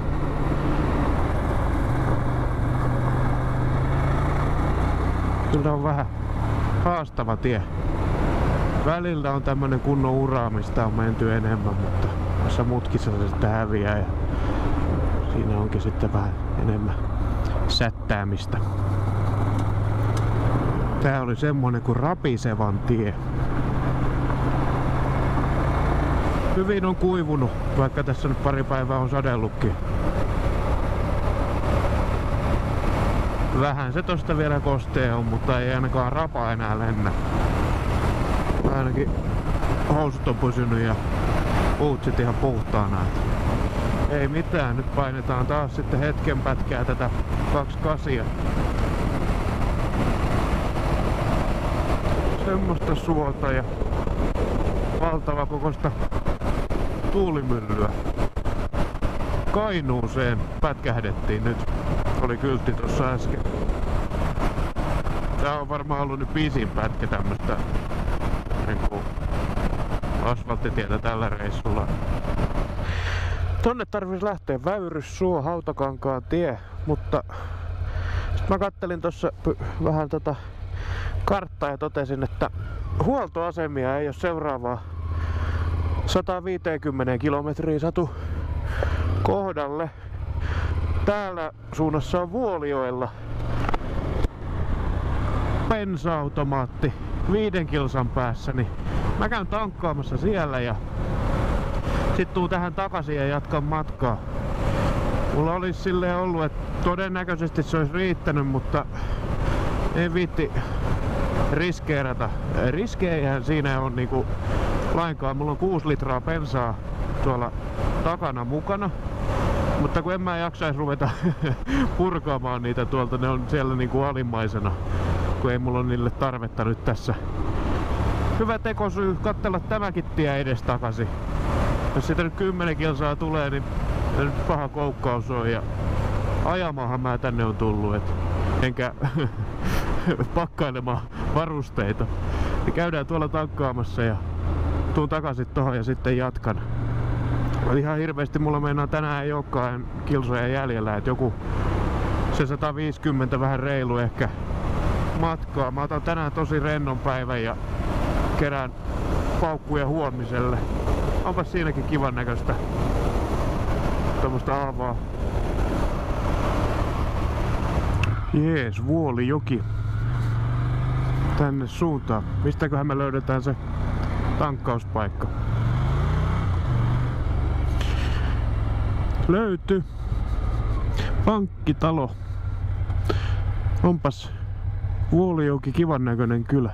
kyllä on vähän haastava tie. Välillä on tämmönen kunnon ura, mistä on menty enemmän, mutta tässä mutkissa se sitten häviää ja siinä onkin sitten vähän enemmän sättäämistä. Tää oli semmonen kuin rapisevan tie. Hyvin on kuivunut, vaikka tässä nyt pari päivää on sadellutkin. Vähän se tosta vielä kostea on, mutta ei ainakaan rapa enää lennä. Ainakin housut on pysynyt ja puutsit ihan puhtaana. Ei mitään, nyt painetaan taas sitten hetken pätkää tätä kaksikymmentäkahdeksan. Semmoista suota ja valtava kokoista tuulimyllyä. Kainuuseen pätkähdettiin nyt. Oli kyltti tossa äsken. Tää on varmaan ollut nyt pisin pätkä tämmöstä niinku asfalttitietä tällä reissulla. Tonne tarvis lähteä Väyrys, Suo, Hautakankaan tie, mutta sit mä kattelin tossa vähän tota karttaa ja totesin, että huoltoasemia ei ole seuraavaa sata viisikymmentä kilometriä satu kohdalle. Täällä suunnassa on Vuolijoella bensa-automaatti viiden kilsan päässä, niin mä käyn tankkaamassa siellä ja sit tuun tähän takaisin ja jatkan matkaa. Mulla olisi silleen ollut, että todennäköisesti se olisi riittänyt, mutta en viitti riskeerata. Riskejähän siinä on niinku lainkaan. Mulla on kuusi litraa bensaa tuolla takana mukana. Mutta kun en mä jaksais ruveta purkaamaan niitä tuolta, ne on siellä niinku alimmaisena. Kun ei mulla ole niille tarvetta nyt tässä. Hyvä tekosyy katsella tämäkin tie edestakaisin. Jos siitä nyt kymmenen kilsaa tulee, niin nyt paha koukkaus on ja ajamahan mä tänne on tullut, et enkä pakkailemaan varusteita. Niin käydään tuolla tankkaamassa ja tuun takaisin tohon ja sitten jatkan. Ihan hirveesti mulla meinaa tänään ei olekaan kilsoja jäljellä, et joku se sata viisikymmentä vähän reilu ehkä matkaa. Mä otan tänään tosi rennon päivän ja kerään paukkuja huomiselle. Onpas siinäkin kivan näköistä tämmöstä aavaa. Jees, Vuolijoki. Tänne suuntaan. Mistäköhän me löydetään se tankkauspaikka? Löytyi. Pankkitalo. Onpas Vuolijoki kivan näköinen kylä.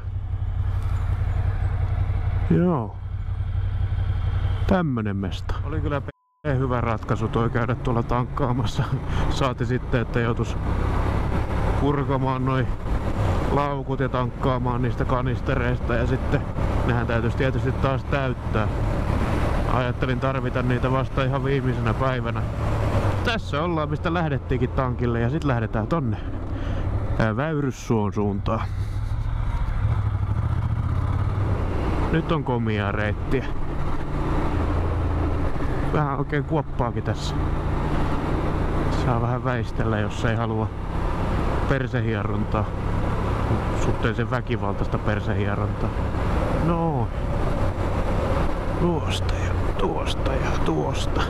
Joo. Tämmönen mesta. Oli kyllä p***** hyvä ratkaisu toi käydä tuolla tankkaamassa. Saati sitten, että joutus purkamaan noi laukut ja tankkaamaan niistä kanistereista ja sitten nehän täytyisi tietysti taas täyttää. Ajattelin tarvita niitä vasta ihan viimeisenä päivänä. Tässä ollaan, mistä lähdettiinkin tankille ja sit lähdetään tonne Väyryssuon suuntaan. Nyt on komia reittiä. Vähän oikein kuoppaakin tässä. Saa vähän väistellä, jos ei halua persehierrontaa. Suhteellisen väkivaltaista persehierrontaa. No. Tuosta ja tuosta ja tuosta.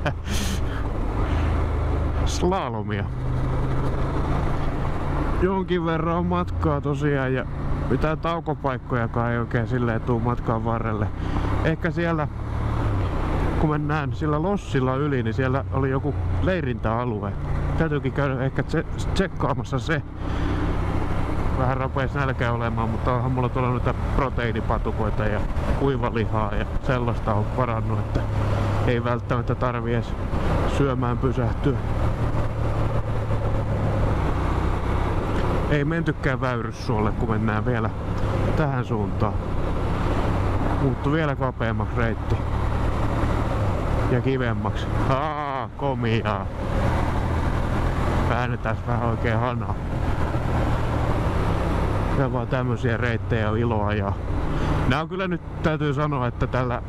Slalomia. Jonkin verran on matkaa tosiaan ja mitään taukopaikkojakaan ei oikein silleen tuu matkan varrelle. Ehkä siellä, kun mennään sillä lossilla yli, niin siellä oli joku leirintäalue. Täytyykin käydä ehkä tsekkaamassa se. Vähän rapeis nälkä olemaan, mutta onhan mulla tuolla noita proteiinipatukoita ja kuivalihaa ja sellaista on varannut, että ei välttämättä tarvi edes syömään pysähtyä. Ei mentykään Väyryssuolle, kun mennään vielä tähän suuntaan. Muuttu vielä kapeammaksi reitti. Ja kivemmaksi. Haa, komiaa. Väännetään vähän oikein hanaa. Ja vaan tämmösiä reittejä on ilo ajaa. Nää on kyllä nyt, täytyy sanoa, että tällä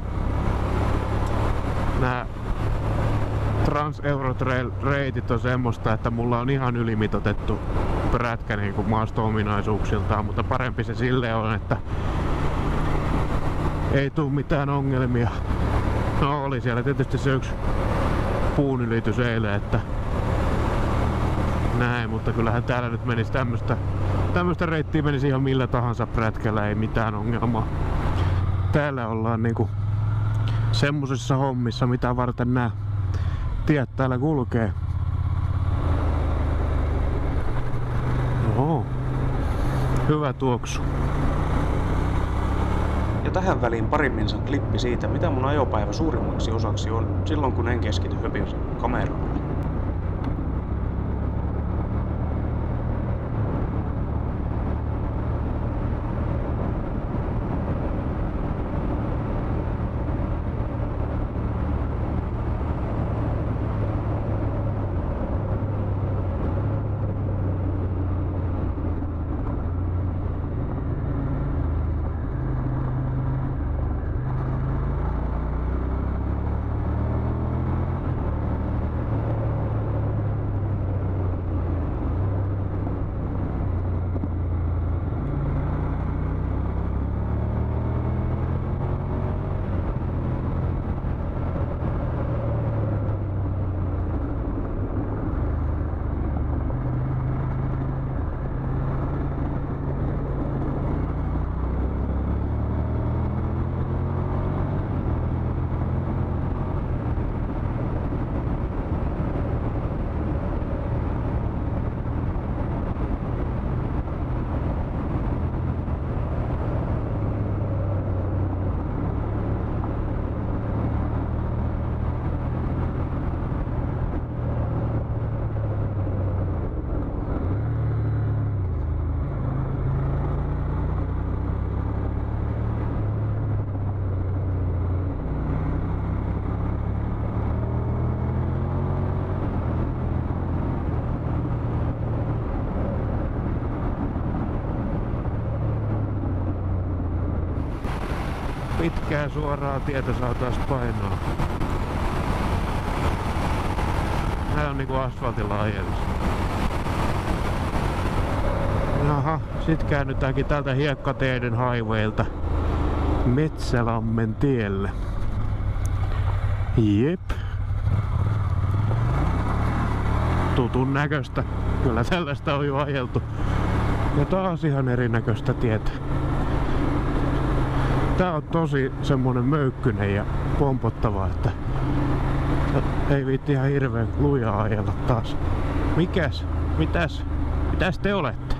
nää Trans-Eurotrail-reitit on semmoista, että mulla on ihan ylimitoitettu prätkä niin kuin maasto-ominaisuuksiltaan, mutta parempi se silleen on, että ei tuu mitään ongelmia. No oli siellä tietysti se yksi puun ylitys eilen, että näin, mutta kyllähän täällä nyt menisi tämmöstä tämmöstä reittiä menisi ihan millä tahansa prätkällä, ei mitään ongelmaa. Täällä ollaan niinku semmosissa hommissa, mitä varten nää tiet täällä kulkee. Oho. Hyvä tuoksu. Ja tähän väliin parin minsan klippi siitä, mitä mun ajopäivä suurimmaksi osaksi on silloin, kun en keskity höpin kameraan. pitkää suoraa tietä saa taas painoa. Nää on niinku asfaltilla ajelissa. Jaha, sit käännytäänkin tältä hiekkateiden highwaylta Metsälammen tielle. Jep. Tutun näköistä. Kyllä tällaista on jo ajeltu. Ja taas ihan erinäköistä tietä. Tää on tosi semmonen möykkynen ja pompottava, että ei viitti ihan hirveen lujaa ajella taas. Mikäs? Mitäs? Mitäs te olette?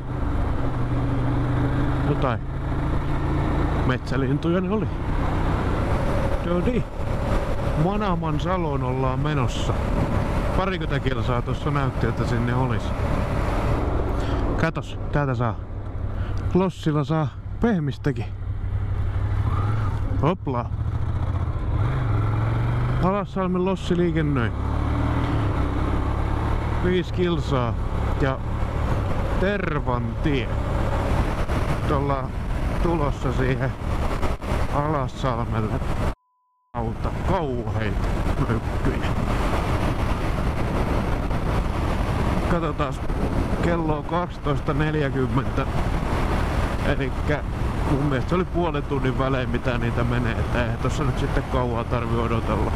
Jotain metsälintuja ne oli. Dodi. Manaman Saloon ollaan menossa. Parikymmentä kilsaa tuossa näytti, että sinne olisi. Katos, täältä saa. Lossilla saa pehmistäkin. Hopla. Alassalmen Lossi liikennöi. Viisi kilsaa ja Tervantie. Nyt ollaan tulossa siihen Alassalmelle. Auta kauheita möykkyjä. Katsotaan, kello on kaksitoista neljäkymmentä. Elikkä mun mielestä se oli puolen tunnin välein mitä niitä menee, että eihän tossa nyt sitten kauaa tarvi odotella.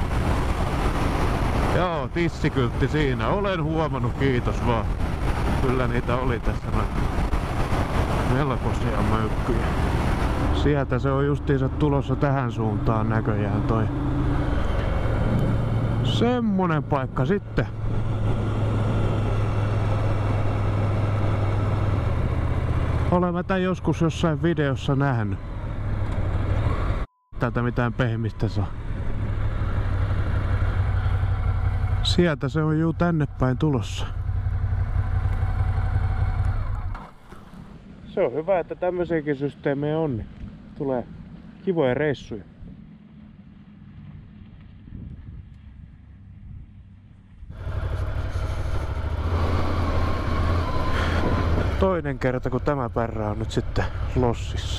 Joo, tissikyltti siinä. Olen huomannut, kiitos vaan. Kyllä niitä oli tässä noin melkoisia möykkyjä. Sieltä se on justiinsa tulossa tähän suuntaan näköjään toi. Semmonen paikka sitten. Olen tän joskus jossain videossa nähnyt. Täältä mitään pehmistä saa. Sieltä se on juu tänne päin tulossa. Se on hyvä, että tämmöisiäkin systeemejä on, niin tulee kivoja reissuja. Toinen kerta kun tämä pärrä on nyt sitten Lossissa.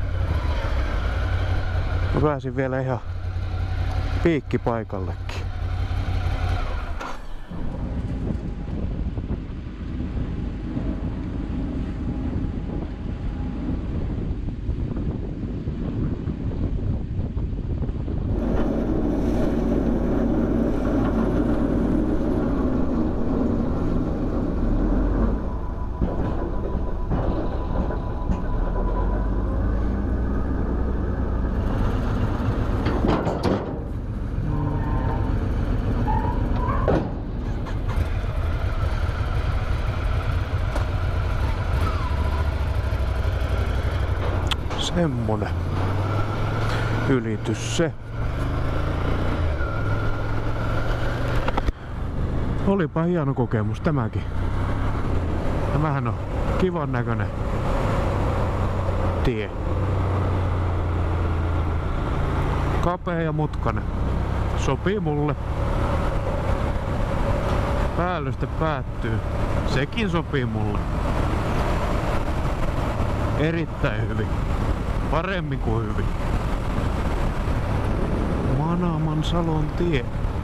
Mä pääsin vielä ihan piikkipaikallekin. Semmonen ylitys se. Olipa hieno kokemus tämäkin. Tämähän on kivan näköinen tie. Kapea ja mutkainen. Sopii mulle. Päällyste päättyy. Sekin sopii mulle. Erittäin hyvin. Paremmin kuin hyvin. Manaman Salon tie.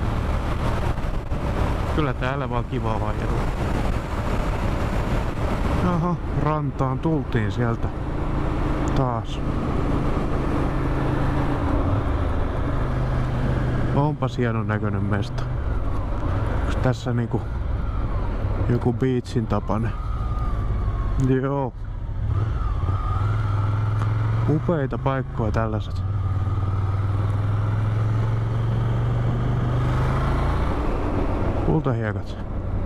Kyllä täällä vaan kiva vaihdella. Aha, rantaan tultiin sieltä taas. Onpas hienon näköinen mesta. Onks tässä niinku joku beachin tapainen? Joo. Upeita paikkoja tällaiset. Kultahiekat.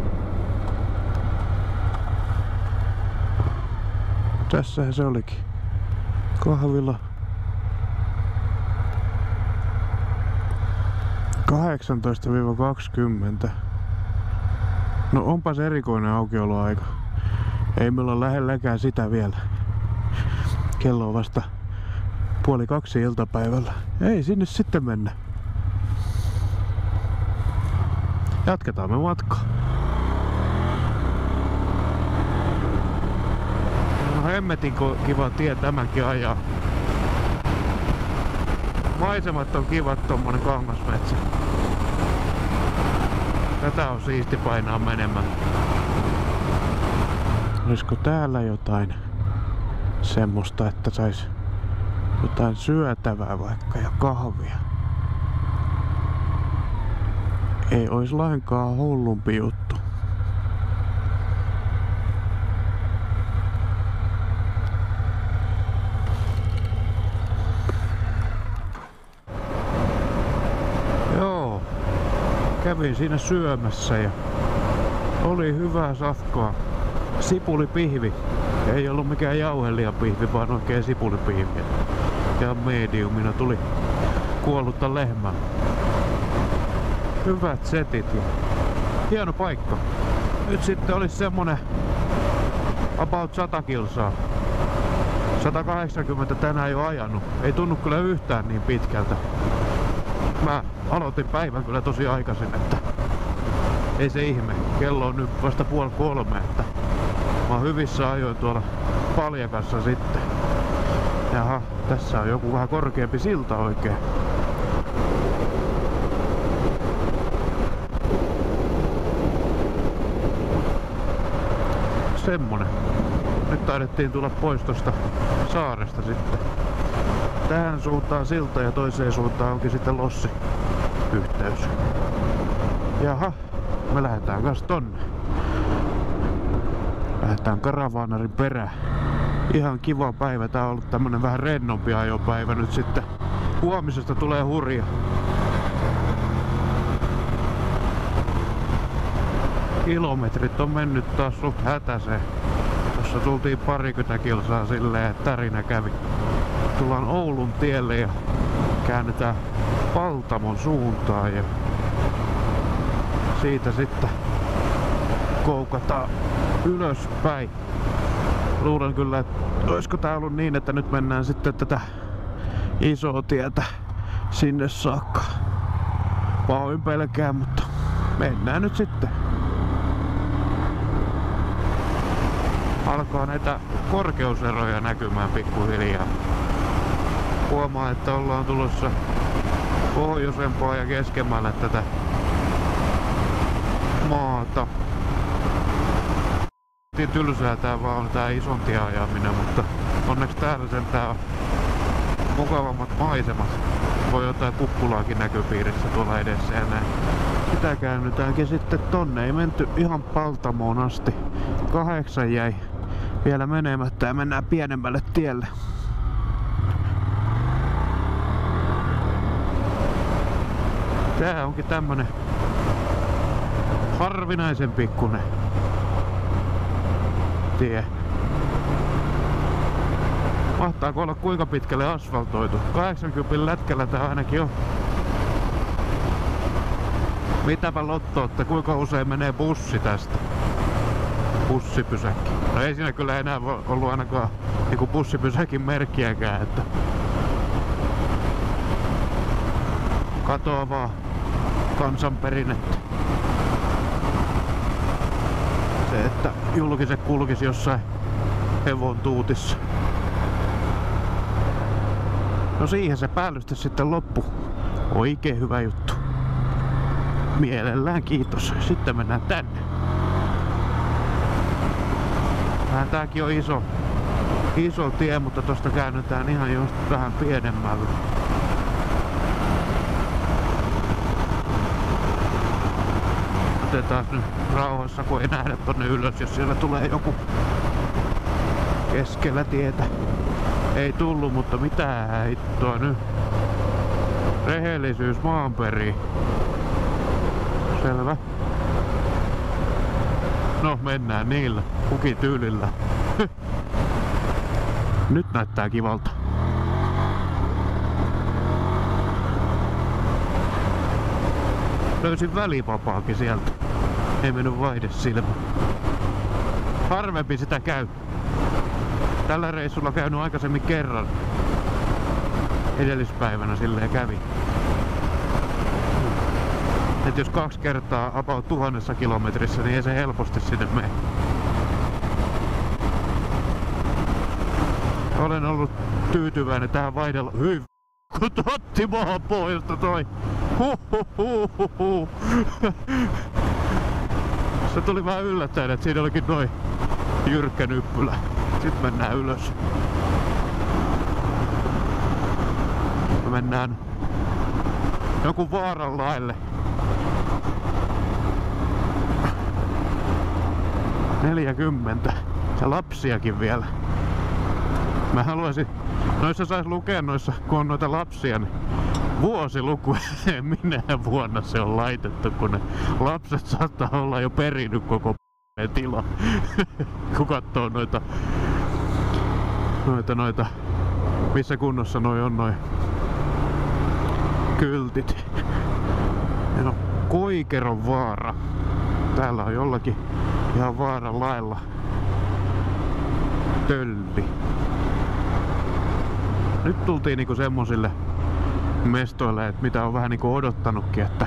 Tässähän se olikin. Kahvila. kahdeksantoista kaksikymmentä. No onpas erikoinen aukioloaika. Ei meillä ole lähelläkään sitä vielä. Kello on vasta puoli kaksi iltapäivällä. Ei sinne sitten mennä. Jatketaan me matkaa. No hemmetin kiva tie tämäkin ajaa. Maisemat on kivat, tommonen kangasmetsä. Tätä on siisti painaa menemään. Olisiko täällä jotain semmoista, että sais jotain syötävää vaikka ja kahvia? Ei ois lainkaan hullumpi juttu. Joo, kävin siinä syömässä ja oli hyvää safkaa. Sipulipihvi. Ei ollut mikään jauheliapihvi, vaan oikein sipulipihvi. Ja mediumina tuli kuollutta lehmää. Hyvät setit ja hieno paikka. Nyt sitten olisi semmonen about sata kilsaa. sata kahdeksankymmentä tänään jo ajanut. Ei tunnu kyllä yhtään niin pitkältä. Mä aloitin päivän kyllä tosi aikaisin, että ei se ihme. Kello on nyt vasta puoli kolme, että mä oon hyvissä ajoin tuolla Paljakassa sitten. Jaha, tässä on joku vähän korkeampi silta oikein. Semmonen. Nyt taidettiin tulla pois tosta saaresta sitten. Tähän suuntaan silta ja toiseen suuntaan onkin sitten Lossi-yhteys. Jaha, me lähdetään kans tonne. Lähdetään karavaanarin perään. Ihan kiva päivä. Tää on ollut tämmönen vähän rennompi ajopäivä nyt sitten. Huomisesta tulee hurja. Kilometrit on mennyt taas suht hätäseen. Tossa tultiin parikymmentä kilsaa silleen, että tärinä kävi. Tullaan Oulun tielle ja käännetään Paltamon suuntaan ja siitä sitten koukataan ylöspäin. Luulen kyllä, että olisiko tää ollut niin, että nyt mennään sitten tätä isoa tietä sinne saakka. Pahoin pelkään, mutta mennään nyt sitten. Alkaa näitä korkeuseroja näkymään pikkuhiljaa. Huomaa, että ollaan tulossa pohjoisempaa ja keskemmälle tätä maata. Tylsää tää vaan on tää ison tien ajaminen, mutta onneksi täällä sentään on mukavammat maisemat. Voi jotain kukkulaakin näköpiirissä tuolla edessä ja näin. Sitä käännytäänkin sitten tonne. Ei menty ihan Paltamoon asti. Kahdeksan jäi vielä menemättä ja mennään pienemmälle tielle. Tää onkin tämmönen harvinaisen pikkunen tie. Mahtaako olla kuinka pitkälle asfaltoitu? kahdeksankymmentä lätkällä tää ainakin on. Mitäpä lottootte, kuinka usein menee bussi tästä? Bussipysäkki. No ei siinä kyllä enää ollut ainakaan niinku bussipysäkin merkkiäkään, että katoavaa kansanperinnettä. Se, että julkiset kulkisi jossain hevon tuutissa. No siihen se päällyste sitten loppu. Oikein hyvä juttu. Mielellään kiitos. Sitten mennään tänne. Vähän tääkin on iso, iso tie, mutta tosta käännytään ihan just vähän pienemmällä. Otetaan nyt rauhassa, kun ei nähdä tonne ylös, jos siellä tulee joku keskellä tietä. Ei tullut, mutta mitään hittoa nyt. Rehellisyys maanperiin. Selvä. No, mennään niillä. Kukin tyylillä. Nyt näyttää kivalta. Löysin välivapaakin sieltä. Ei mennyt vaihde silmä. Harvempi sitä käy. Tällä reissulla käynyt aikaisemmin kerran. Edellispäivänä silleen kävi. Et jos kaksi kertaa about tuhannessa kilometrissä, niin ei se helposti sinne mene. Olen ollut tyytyväinen tähän vaihdella. Hyi kun otti maan pohjasta toi. Huhhuhuhuhu. Se tuli vähän yllättäen, että siinä olikin noin jyrkkä nyppylä. Sitten mennään ylös. Me mennään joku vaaran laille. neljäkymmentä. Ja lapsiakin vielä. Mä haluaisin, noissa sais lukea noissa, kun on noita lapsia, niin vuosiluku, minä vuonna se on laitettu, kun ne lapset saattaa olla jo perinyt koko tila. Kun katsoo noita, noita, noita, missä kunnossa noi on noi kyltit. Ja Koikeron vaara. Täällä on jollakin ihan vaaran lailla tölli. Nyt tultiin niinku semmosille mestoille, että mitä on vähän niinku odottanutkin, että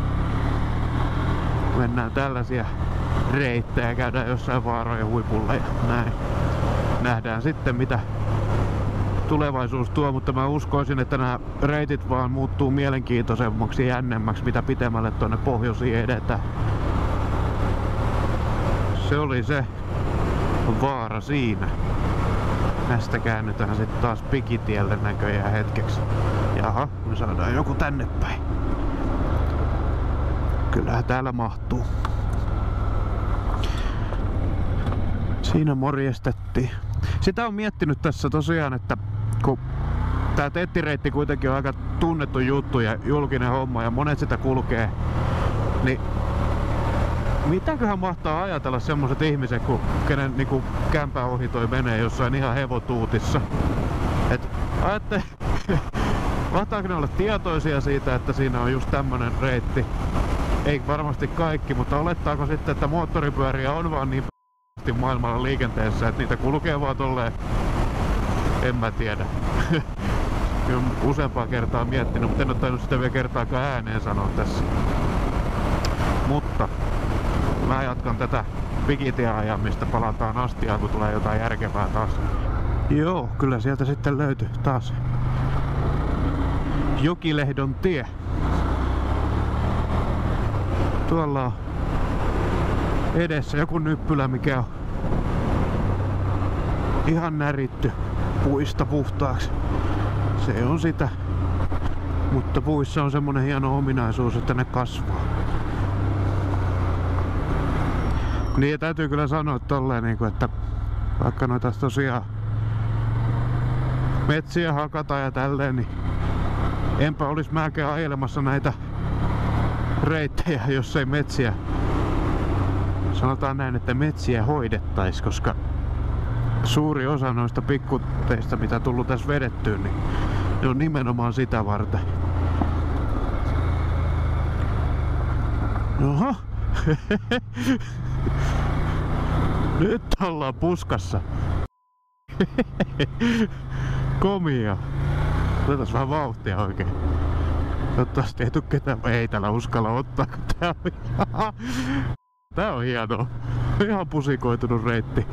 mennään tällaisia reittejä, käydään jossain vaarojen huipulla ja näin. Nähdään sitten mitä tulevaisuus tuo, mutta mä uskoisin, että nämä reitit vaan muuttuu mielenkiintoisemmaksi ja jännemmäksi, mitä pitemmälle tuonne pohjoisiin edetään. Se oli se vaara siinä. Tästä käännytään sitten taas pikitielle näköjään hetkeksi. Jaha, me saadaan joku tänne päin. Kyllähän täällä mahtuu. Siinä morjestettiin. Sitä on miettinyt tässä tosiaan, että kun tää tettireitti kuitenkin on aika tunnettu juttu ja julkinen homma ja monet sitä kulkee, niin mitäköhän mahtaa ajatella semmoset ihmiset, kun kenen niinku kämpän ohi toi menee jossain ihan hevotuutissa. Et ajatte, mahtaako ne olla tietoisia siitä, että siinä on just tämmönen reitti? Ei varmasti kaikki, mutta olettaako sitten, että moottoripyöriä on vaan niin p***sti maailmalla liikenteessä, että niitä kulkee vaan tolleen? En mä tiedä. Kyllä useampaa kertaa miettinyt, mutta en ole tainnut sitä vielä kertaakaan ääneen sanoa tässä. Mutta mä jatkan tätä pikitieajamista, palataan Astiaan, kun tulee jotain järkevää taas. Joo, kyllä sieltä sitten löytyy taas Jokilehdon tie. Tuolla on edessä joku nyppylä, mikä on ihan näritty puista puhtaaksi. Se on sitä. Mutta puissa on semmonen hieno ominaisuus, että ne kasvaa. Niin ja täytyy kyllä sanoa tolleen, että vaikka noita tosiaan metsiä hakata ja tälleen, niin enpä olis mäkään ajelemassa näitä reittejä, jos ei metsiä, sanotaan näin, että metsiä hoidettais, koska suuri osa noista pikkuteistä, mitä tullut tässä vedettyä, niin ne on nimenomaan sitä varten. Oho! Nyt ollaan puskassa. Komia. Otetaan vähän vauhtia oikein. Toivottavasti ei tuu ketään. Ei täällä uskalla ottaa, kun tää on, tää on hienoa. Ihan pusikoitunut reitti.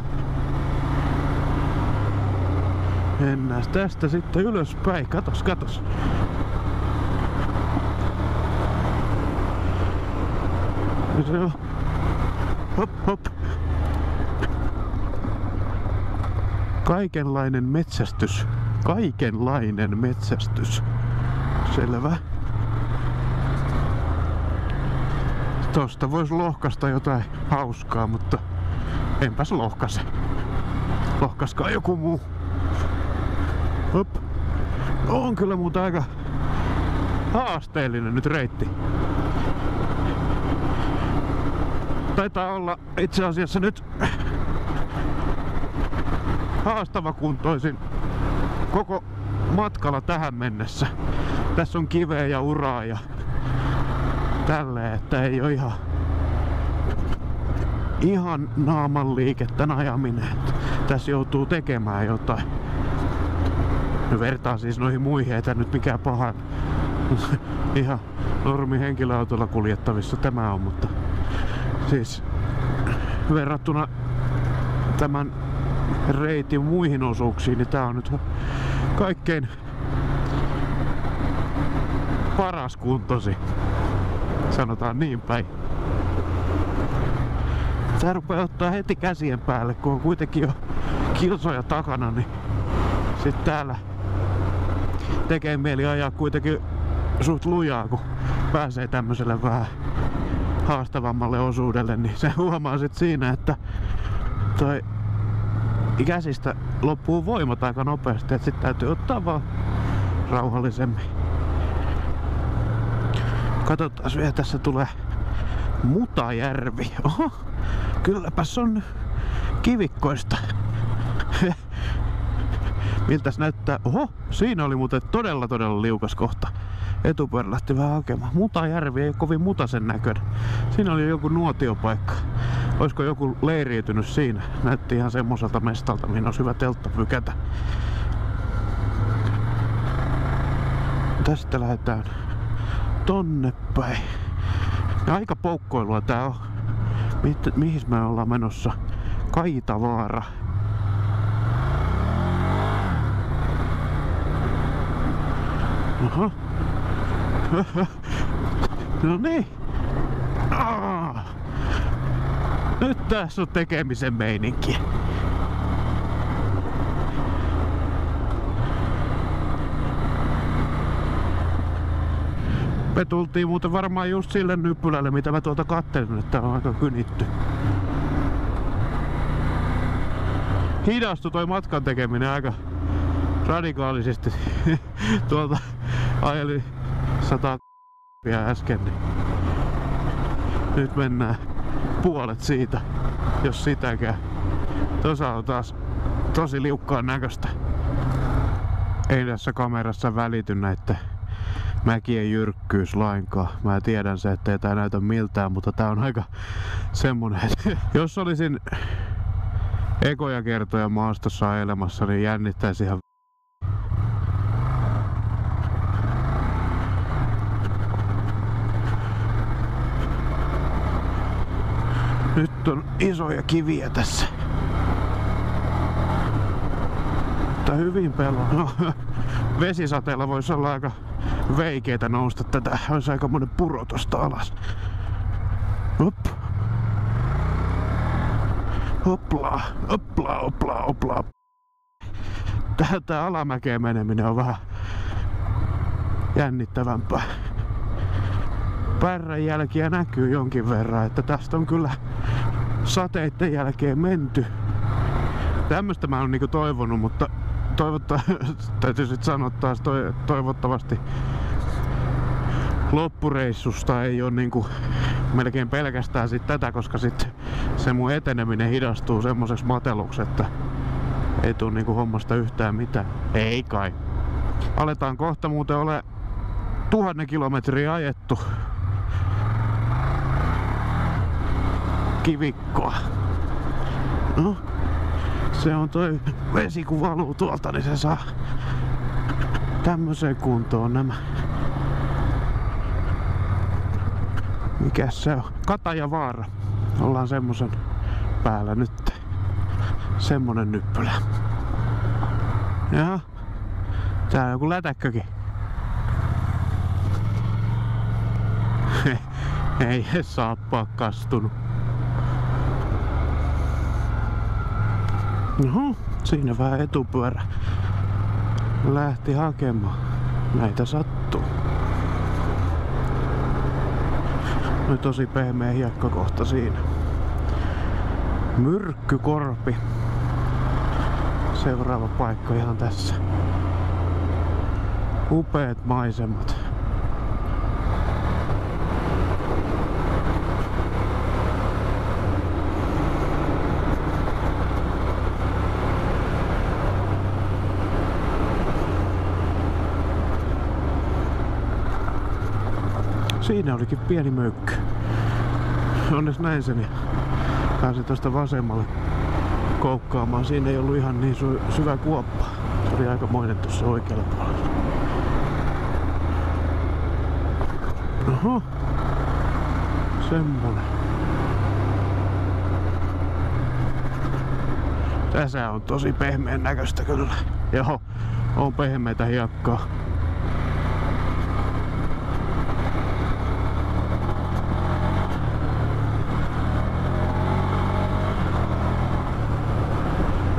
Mennään tästä sitten ylöspäin. Katos, katos. Se on. Hop, hop. Kaikenlainen metsästys. Kaikenlainen metsästys. Selvä. Tosta vois lohkasta jotain hauskaa, mutta enpäs lohkase. Lohkaskaa joku muu. Hop. On kyllä muuta aika haasteellinen nyt reitti. Taitaa olla itse asiassa nyt haastavakuntoisin koko matkalla tähän mennessä. Tässä on kiveä ja uraa ja tälleen, että ei oo ihan ihan naaman liikettä ajaminen. Tässä joutuu tekemään jotain. No vertaa siis noihin muihin, että nyt mikään paha ihan normi henkilöautolla kuljettavissa tämä on, mutta siis verrattuna tämän reitin muihin osuuksiin, niin tää on nyt kaikkein paras kuntosi. Sanotaan niin päin. Tää rupeaa ottaa heti käsien päälle, kun on kuitenkin jo kilsoja takana, niin sit täällä tekee mieli ajaa kuitenkin suht lujaa, kun pääsee tämmöiselle vähän haastavammalle osuudelle, niin se huomaa sit siinä, että toi käsistä loppuu voimat aika nopeasti, että sit täytyy ottaa vaan rauhallisemmin. Katsotaan vielä, tässä tulee Mutajärvi. Oho, kylläpäs on kivikkoista. Miltäs näyttää? Oho, siinä oli muuten todella todella liukas kohta. Etupyörä lähti vähän hakemaan. Mutajärvi ei ole kovin mutasen näköinen. Siinä oli joku nuotiopaikka. Olisiko joku leiriytynyt siinä? Näytti ihan semmoiselta mestalta, mihin olisi hyvä teltta pykätä. Tästä lähdetään tonne päin. Ja aika poukkoilua tää on. Mit, mihin me ollaan menossa? Kaitavaara. Oho. No niin. Ah. Nyt tässä on tekemisen meininki. Me tultiin muuten varmaan just sille nyppylälle, mitä mä tuolta kattelin, että on aika kynitty. Hidastui toi matkan tekeminen aika radikaalisesti. Tuolta ajeli sata äsken, niin nyt mennään puolet siitä, jos sitäkään. Tuossa on taas tosi liukkaan näköistä. Ei tässä kamerassa välity näitä mäkien jyrkkyys lainkaan. Mä tiedän se, ettei tää näytä miltään, mutta tää on aika semmonen, että jos olisin ekoja kertoja maastossa ajelemassa, niin jännittäisi ihan. Nyt on isoja kiviä tässä. Mutta hyvin pelaa. No, vesisateella voisi olla aika veikeitä nousta tätä. Olisi aika monen puro tosta alas. Hop. Hoplaa, hoplaa, hoplaa, hoplaa. Täältä alamäkeen meneminen on vähän jännittävämpää. Pärrän jälkiä näkyy jonkin verran, että tästä on kyllä sateitten jälkeen menty. Tämmöstä mä oon niinku toivonut, mutta toivottavasti, täytyy sit sanoa taas toi, toivottavasti loppureissusta ei oo niinku melkein pelkästään sit tätä, koska sit se mun eteneminen hidastuu semmoiseksi mateluksi, että ei tuu niinku hommasta yhtään mitään. Ei kai. Aletaan kohta muuten ole tuhannen kilometriä ajettu kivikkoa. No, se on toi vesi kun valuu tuolta, niin se saa tämmöiseen kuntoon nämä. Mikäs se on? Katajavaara. Ollaan semmosen päällä nyt. Semmonen nyppylä. Jaha. Tää on joku lätäkkökin. Ei saappaa kastunut. Oho, siinä vähän etupyörä lähti hakemaan. Näitä sattuu. No tosi pehmeä hiekkakohta siinä. Myrkkykorpi. Seuraava paikka ihan tässä. Upeat maisemat. Siinä olikin pieni möykky. Onnes näin sen ja pääsin tosta vasemmalle koukkaamaan. Siinä ei ollut ihan niin sy syvä kuoppa. Se oli aikamoinen tuossa oikealla puolella. Oho. Semmonen. Tässä on tosi pehmeän näköistä kyllä. Joo, on pehmeitä hiekkaa.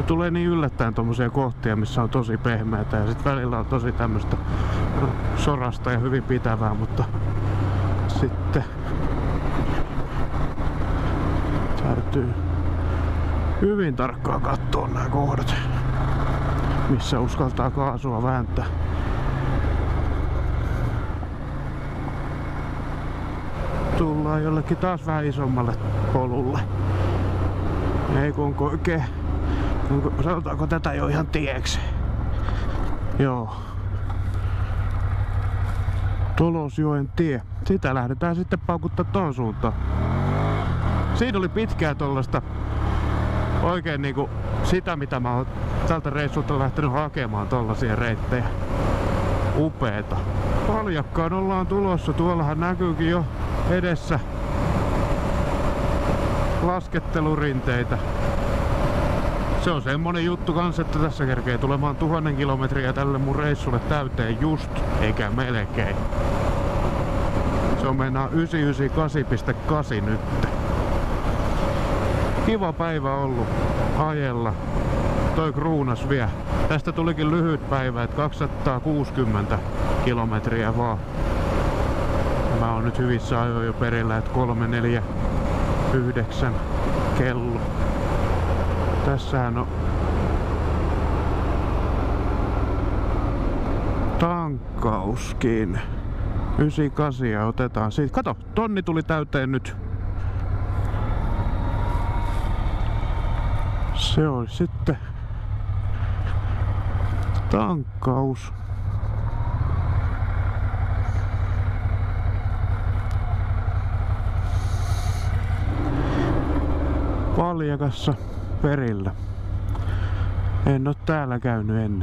tulee niin yllättäen tommosia kohtia, missä on tosi pehmeätä ja sit välillä on tosi tämmöstä no, sorasta ja hyvin pitävää, mutta sitten täytyy hyvin tarkkaan katsoa nämä kohdat, missä uskaltaa kaasua vääntää. Tullaan jollekin taas vähän isommalle polulle. Ei kun onko oikein, onko, sanotaanko tätä jo ihan tieksi? Joo. Tolosjoen tie. Sitä lähdetään sitten paukuttaa ton suuntaan. Siinä oli pitkää tollasta oikein niinku sitä mitä mä oon tältä reissulta lähtenyt hakemaan tollasia reittejä. Upeeta. Paljakkaan ollaan tulossa. Tuollahan näkyykin jo edessä laskettelurinteitä. Se on semmonen juttu kans, että tässä kerkee tulemaan tuhannen kilometriä tälle mun reissulle täyteen just, eikä melkein. Se on mennään yhdeksänsataayhdeksänkymmentäkahdeksan pilkku kahdeksan nyt. Kiva päivä ollut ajella. Toi kruunas vie. Tästä tulikin lyhyt päivä, että kaksisataakuusikymmentä kilometriä vaan. Mä oon nyt hyvissä ajoin jo perillä, että kolme neljä yhdeksän kello. Tässähän on tankkauskin. yhdeksänkymmentäkahdeksan otetaan siitä. Kato, tonni tuli täyteen nyt. Se oli sitten tankkaus. Paljakassa perillä. En oo täällä käynyt ennen.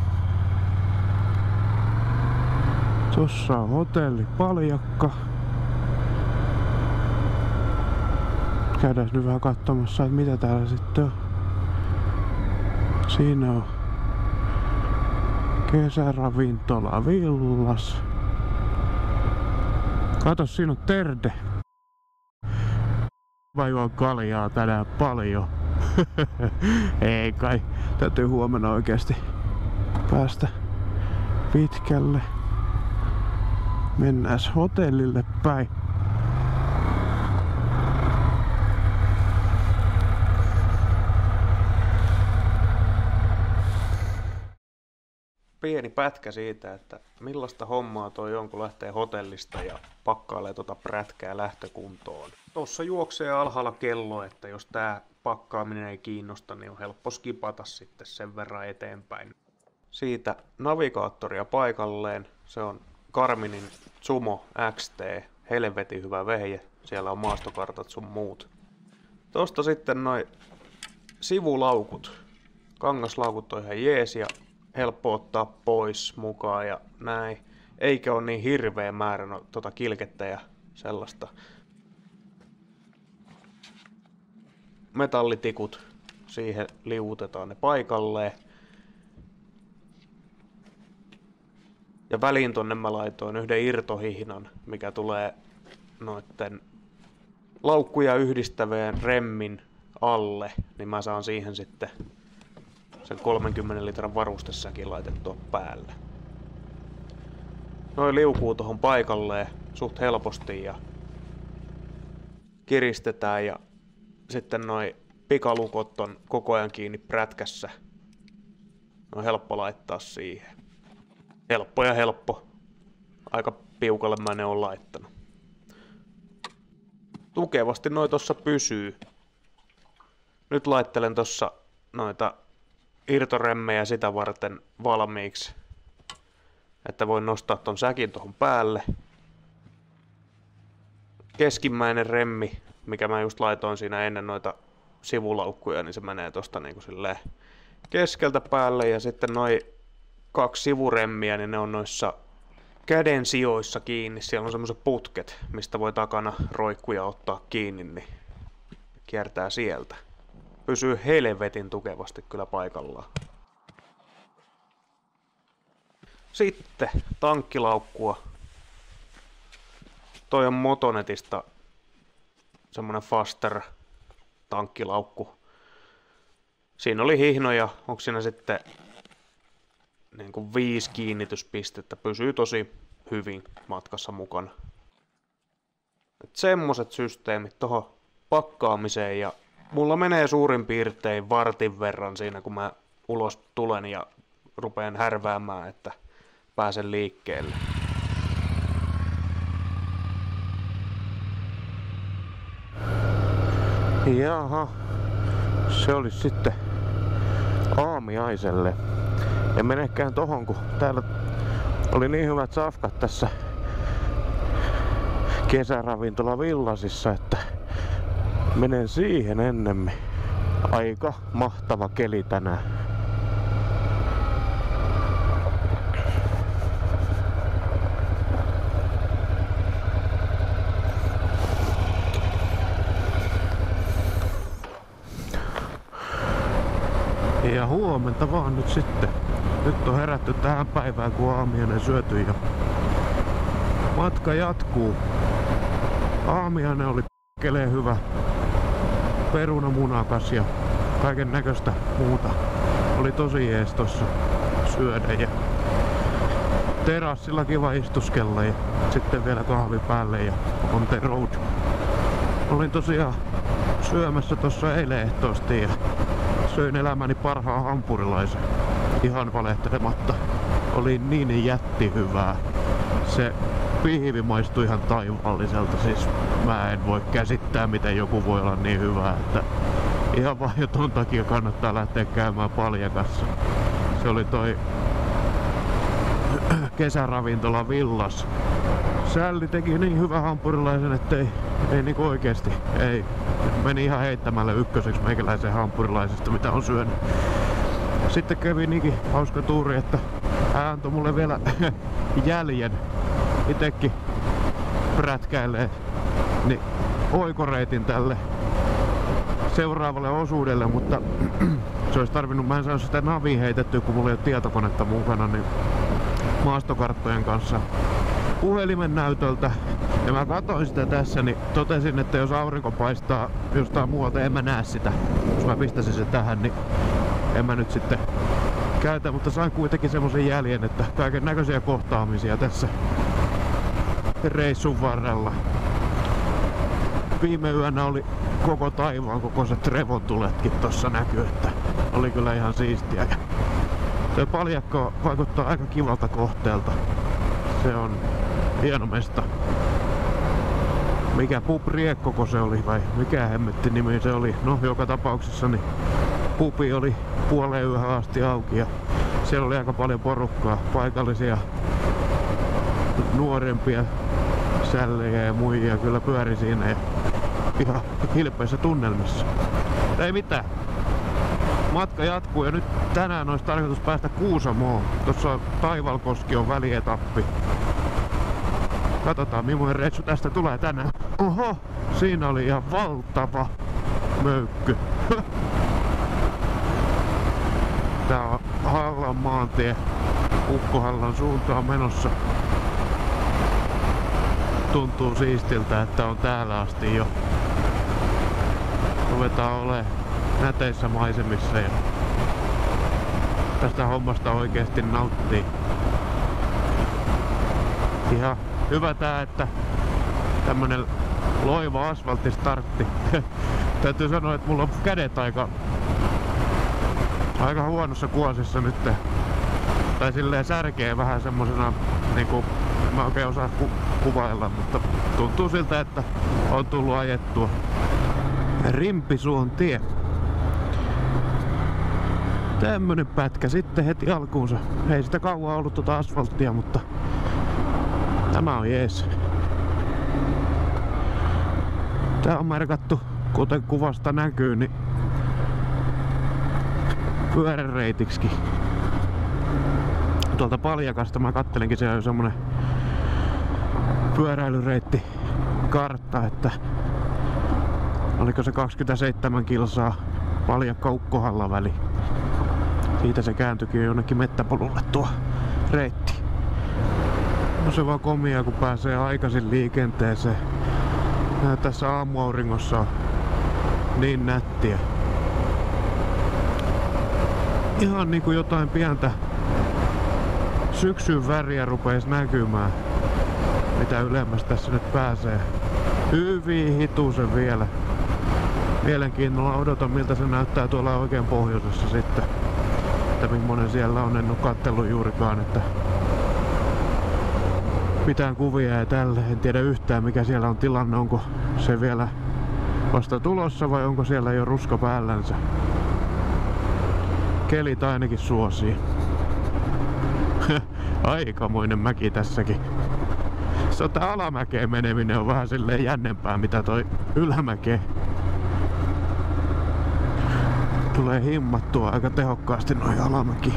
Tossa on hotelli Paljakka. Käydään nyt vähän katsomassa, että mitä täällä sitten on. Siinä on kesäravintola Villas. Kato, siinä on Terde. Mä juon kaljaa tänään paljon. Ei kai. Täytyy huomenna oikeasti päästä pitkälle. Mennään hotellille päin. Pieni pätkä siitä, että millaista hommaa toi on, kun lähtee hotellista ja pakkailee tota prätkää lähtökuntoon. Tuossa juoksee alhaalla kello, että jos tää pakkaaminen ei kiinnosta, niin on helppo skipata sitten sen verran eteenpäin. Siitä navigaattoria paikalleen. Se on Garminin Zumo X T. Helvetin hyvä vehje. Siellä on maastokartat sun muut. Tosta sitten noi sivulaukut. Kangaslaukut on ihan jees ja helppo ottaa pois mukaan ja näin. Eikä ole niin hirveä määrä no, tota kilkettä ja sellaista. Metallitikut. Siihen liuutetaan ne paikalleen. Ja väliin tonne mä laitoin yhden irtohihnan, mikä tulee noitten laukkuja yhdistävän remmin alle, niin mä saan siihen sitten sen kolmenkymmenen litran varustessakin laitettua päälle. Noin liukuu tohon paikalleen suht helposti ja kiristetään ja sitten noi pikalukot on koko ajan kiinni prätkässä. On helppo laittaa siihen. Helppo ja helppo. Aika piukalle mä ne on laittanut. Tukevasti noi tossa pysyy. Nyt laittelen tossa noita irtoremmejä sitä varten valmiiksi. Että voin nostaa ton säkin tohon päälle. Keskimmäinen remmi, mikä mä just laitoin siinä ennen noita sivulaukkuja, niin se menee tosta niinku silleen keskeltä päälle. Ja sitten noi kaksi sivuremmiä, niin ne on noissa käden sijoissa kiinni. Siellä on semmoiset putket, mistä voi takana roikkuja ottaa kiinni, niin kiertää sieltä. Pysyy helvetin tukevasti kyllä paikallaan. Sitten tankkilaukkua. Toi on Motonetista semmonen Faster tankkilaukku. siinä oli hihnoja, onko siinä sitten niin kuin viisi kiinnityspistettä, pysyy tosi hyvin matkassa mukana. Et semmoset systeemit tohon pakkaamiseen ja mulla menee suurin piirtein vartin verran siinä, kun mä ulos tulen ja rupeen härväämään, että pääsen liikkeelle. Jaha, se olisi sitten aamiaiselle. En menekään tohon, kun täällä oli niin hyvät safkat tässä kesäravintola Villasissa, että menen siihen ennemmin. Aika mahtava keli tänään. Ja huomenta vaan nyt sitten. Nyt on herätty tähän päivään, kun aamiainen syöty ja matka jatkuu. Aamiainen oli p***keleen hyvä. Perunamunakas ja kaiken näköistä muuta. Oli tosi jees tossa syödä ja terassilla kiva istuskella ja sitten vielä kahvi päälle ja on the road. Olin tosiaan syömässä tossa eilen ehtoosti ja söin elämäni parhaan hampurilaisen. Ihan valehtelematta. Oli niin jätti hyvää. Se pihvi maistui ihan taivaalliselta. Siis mä en voi käsittää, miten joku voi olla niin hyvää, että ihan vaan jo ton takia kannattaa lähteä käymään Paljakassa. Se oli toi kesäravintola Villas. Sälli teki niin hyvän hampurilaisen, että ei, ei niinku oikeesti, ei. Meni ihan heittämällä ykköseksi meikäläisen hampurilaisesta, mitä on syönyt. Sitten kävi niinkin hauska tuuri, että hän antoi mulle vielä jäljen. Itekin prätkäilee niin oikoreitin tälle seuraavalle osuudelle, mutta se olisi tarvinnut, mä en saanut sitä naviin heitettyä, kun mulla ei ole tietokonetta mukana, niin maastokarttojen kanssa puhelimen näytöltä. Ja mä katsoin sitä tässä, niin totesin, että jos aurinko paistaa jostain muualta, en mä näe sitä. Jos mä pistäisin se tähän, niin en mä nyt sitten käytä, mutta sain kuitenkin semmosen jäljen, että kaiken näköisiä kohtaamisia tässä reissun varrella. Viime yönä oli koko taivaan kokoiset revontuletkin tossa näkyy, että oli kyllä ihan siistiä. Ja tuo Paljakko vaikuttaa aika kivalta kohteelta. Se on hieno mesta. Mikä pub Riekkoko se oli vai mikä hemmetti nimi se oli? No joka tapauksessa niin pubi oli puoleen yöhön asti auki ja siellä oli aika paljon porukkaa, paikallisia nuorempia sällejä ja muijia kyllä pyöri siinä ja ihan hilpeissä tunnelmissa. Ei mitään. Matka jatkuu ja nyt tänään olisi tarkoitus päästä Kuusamoon. Tuossa Taivalkoski on välietappi. Katsotaan millainen reissu tästä tulee tänään. Oho, siinä oli ihan valtava möykky. Tää on Hallan maantie Ukkohallan suuntaan menossa. Tuntuu siistiltä, että on täällä asti jo. Ruvetaan olemaan näteissä maisemissa ja tästä hommasta oikeesti nauttii. Ihan hyvä tää, että tämmönen loiva asfalttistartti. Täytyy sanoa, että mulla on kädet aika aika huonossa kuosissa nyt. Tai silleen särkee vähän semmosena niinku, mä oikein osaa ku kuvailla, mutta tuntuu siltä, että on tullut ajettua. Rimpisuon tie. Tämmönen pätkä sitten heti alkuunsa. Ei sitä kauan ollut tota asfalttia, mutta tämä on jees. Tää on merkattu, kuten kuvasta näkyy, niin pyöräreitiksikin. Tuolta Paljakasta mä kattelinkin, siellä on semmonen pyöräilyreitti kartta, että oliko se kaksikymmentäseitsemän kilsaa Paljakka-Ukkohalla väli. Siitä se kääntyikin jonnekin mettäpolulle tuo reitti. No se vaan komia, kun pääsee aikaisin liikenteeseen. Ja tässä aamuauringossa on niin nättiä. ihan niinku jotain pientä syksyn väriä rupeis näkymään. Mitä ylemmäs tässä nyt pääsee. Hyvin hitusen vielä. Mielenkiinnolla odotan miltä se näyttää tuolla oikein pohjoisessa sitten. Että millainen siellä on, en oo kattellut juurikaan, että mitään kuvia ei tälle. En tiedä yhtään mikä siellä on tilanne, onko se vielä vasta tulossa vai onko siellä jo ruska päällänsä. Kelit ainakin suosii. Aikamoinen mäki tässäkin. Se tää alamäkeen meneminen on vähän silleen jännempää mitä toi ylämäkeen. Tulee himmattua aika tehokkaasti noi alamäki.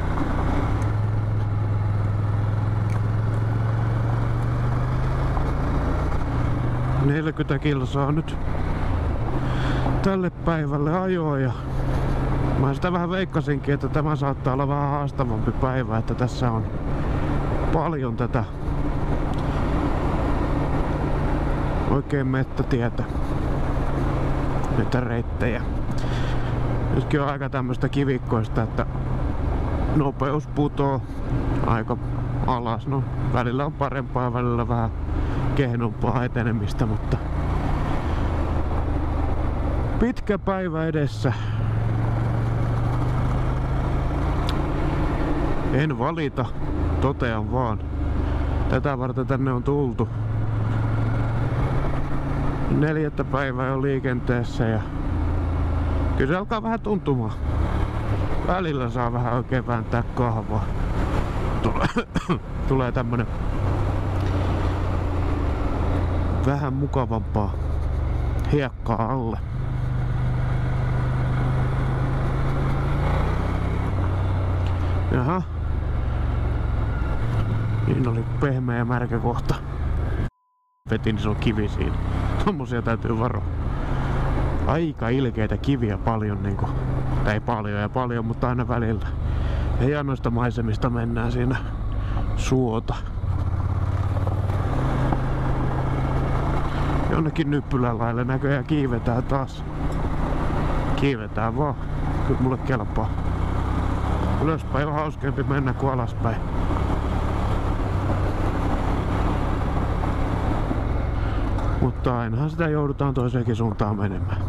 neljäkymmentä kilsaa nyt tälle päivälle ajoa ja mä sitä vähän veikkasinkin, että tämä saattaa olla vähän haastavampi päivä, että tässä on paljon tätä oikein mettätietä, näitä reittejä. Nytkin on aika tämmöistä kivikkoista, että nopeus putoo aika alas. No, välillä on parempaa ja välillä vähän kehnompaa etenemistä, mutta pitkä päivä edessä. En valita, totean vaan. Tätä varten tänne on tultu. Neljättä päivää on liikenteessä ja kyllä se alkaa vähän tuntumaan. Välillä saa vähän oikein vääntää kahvaa. Tulee, tulee tämmönen vähän mukavampaa hiekkaa alle. Jaha. Niin oli pehmeä ja märkä kohta. Vetin, niin se on kivi siinä. Tommosia täytyy varoa. Aika ilkeitä kiviä paljon niinku. Tai ei paljon ja paljon, mutta aina välillä. Ja hienoista maisemista mennään siinä suota. Jonnekin Nyppylälaille näköjään kiivetään taas. Kiivetään vaan. Kyllä mulle kelpaa. Ylöspäin on hauskempi mennä kuin alaspäin. Mutta ainahan sitä joudutaan toiseenkin suuntaan menemään.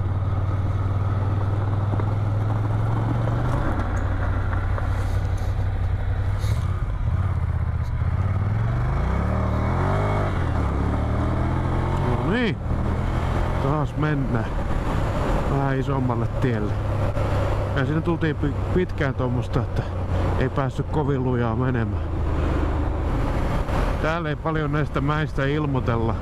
No niin, taas mennään vähän isommalle tielle. Ja siinä tultiin pitkään tuommoista, että ei päässyt kovin lujaa menemään. Täällä ei paljon näistä mäistä ilmoitella.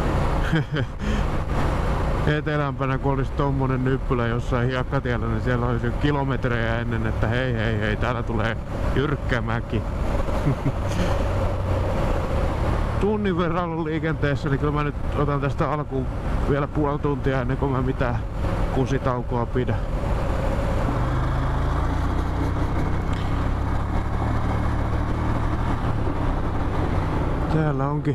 Etelämpänä kun olisi tommonen nyppylä jossain hiekkatiellä, niin siellä olisi jo kilometrejä ennen, että hei hei hei, täällä tulee jyrkkä mäki. Tunnin verran ollut liikenteessä, niin kyllä mä nyt otan tästä alkuun vielä puoli tuntia ennen kuin mä mitään kusitaukoa pidän. Täällä onkin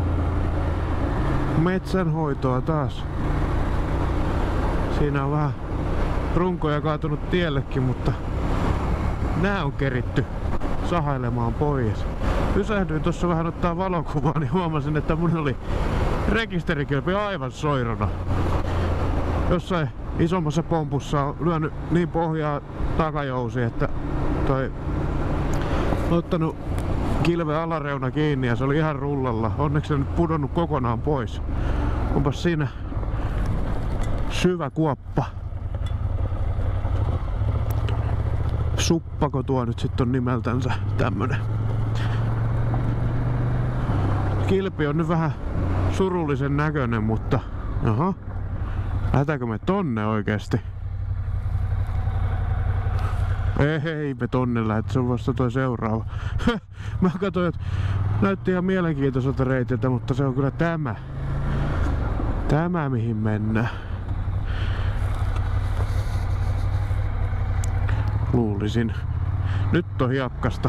metsänhoitoa taas. Siinä on vähän runkoja kaatunut tiellekin, mutta nää on keritty sahailemaan pois. Pysähdyin tuossa vähän ottaa valokuvaa, niin huomasin, että mun oli rekisterikilpi aivan soirona. Jossain isommassa pompussa on lyönyt niin pohjaa takajousi, että toi on ottanut kilven alareuna kiinni ja se oli ihan rullalla. Onneksi se nyt pudonnut kokonaan pois. Onpas siinä syvä kuoppa. Suppako tuo nyt sitten on nimeltänsä tämmönen. Kilpi on nyt vähän surullisen näköinen, mutta jaha. Lähdetäänkö me tonne oikeesti? Ei, ei me tonne lähdet, se on vasta toi seuraava. Mä katsoin, että näytti ihan mielenkiintoiselta reitiltä, mutta se on kyllä tämä. Tämä mihin mennään. Luulisin. Nyt on hiekkasta.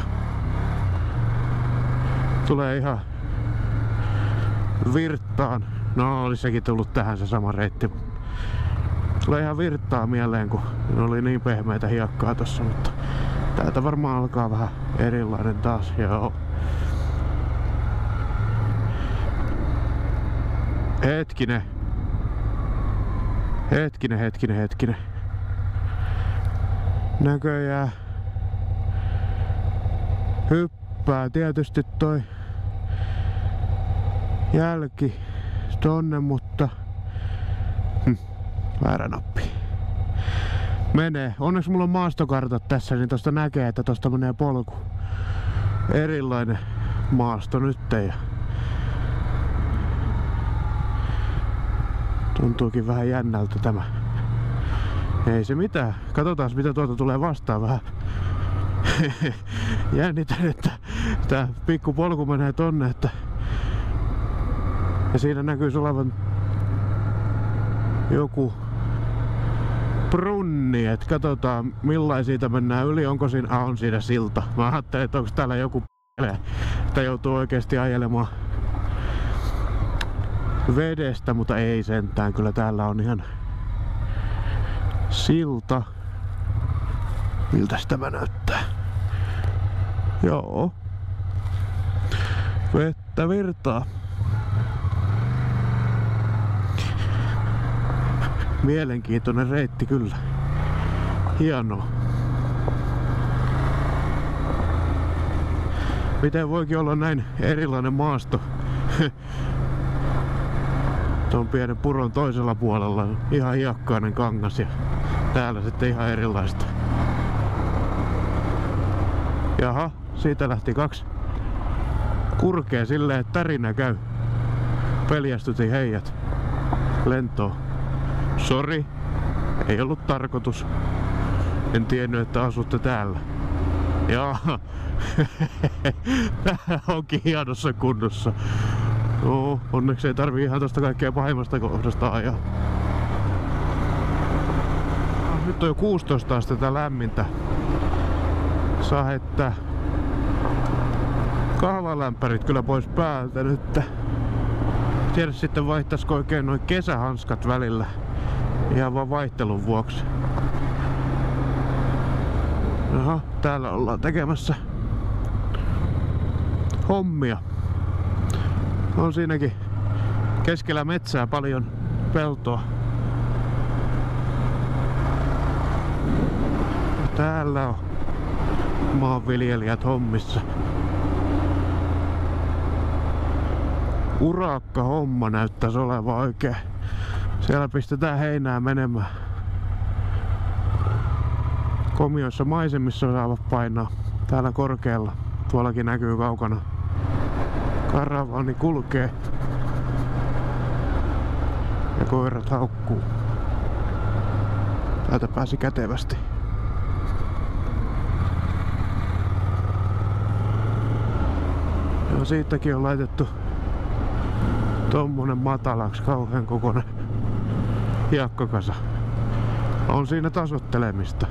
Tulee ihan Virttaan. No olisi sekin tullut tähän se sama reitti. Tulee ihan Virttaa mieleen, kun oli niin pehmeitä hiekkaa tossa, mutta Täältä varmaan alkaa vähän erilainen taas, joo. Hetkinen. Hetkinen, hetkinen, hetkinen. Näköjään hyppää tietysti toi jälki tonne, mutta hm, väärä nappi. Menee. Onneksi mulla on maastokartat tässä, niin tosta näkee, että tosta menee polku. Erilainen maasto nytten. Ja tuntuukin vähän jännältä tämä. Ei se mitään. Katsotaan mitä tuolta tulee vastaan vähän. Jännitän, että tää pikku polku menee tonne, että ja siinä näkyisi olevan joku brunni, et katsotaan millaisia siitä mennään yli, onko siinä, ah, on siinä silta. Mä ajattelin, että onko täällä joku p***le, että joutuu oikeesti ajelemaan vedestä, mutta ei sentään, kyllä täällä on ihan silta. Miltäs tämä näyttää? Joo. Vettä virtaa. Mielenkiintoinen reitti kyllä. Hienoa. Miten voikin olla näin erilainen maasto? Tuon pienen puron toisella puolella on ihan hiekkainen kangas ja täällä sitten ihan erilaista. Jaha, siitä lähti kaksi kurkea silleen, että tärinä käy. Peljästytin heijät lentoon. Sori, ei ollut tarkoitus. En tiennyt, että asutte täällä. Jaa, tää onkin hienossa kunnossa. No, onneksi ei tarvii ihan tosta kaikkea pahimmasta kohdasta ajaa. Nyt on jo kuusitoista astetta lämmintä. Saa heittää kahvalämpärit kyllä pois päältä nyt. Tiedä sitten vaihtaisiko oikein noin kesähanskat välillä. Ihan vaan vaihtelun vuoksi. Aha, täällä ollaan tekemässä hommia. On siinäkin keskellä metsää paljon peltoa. Täällä on maanviljelijät hommissa. Urakka homma näyttäisi olevan oikein. Siellä pistetään heinää menemään. Komioissa maisemissa saavat painaa. Täällä korkealla. Tuollakin näkyy kaukana. Karavaani kulkee. Ja koirat haukkuu. Täältä pääsi kätevästi. Ja siitäkin on laitettu tommonen matalaksi kauhean kokoinen hiekkakasa. On siinä tasottelemista.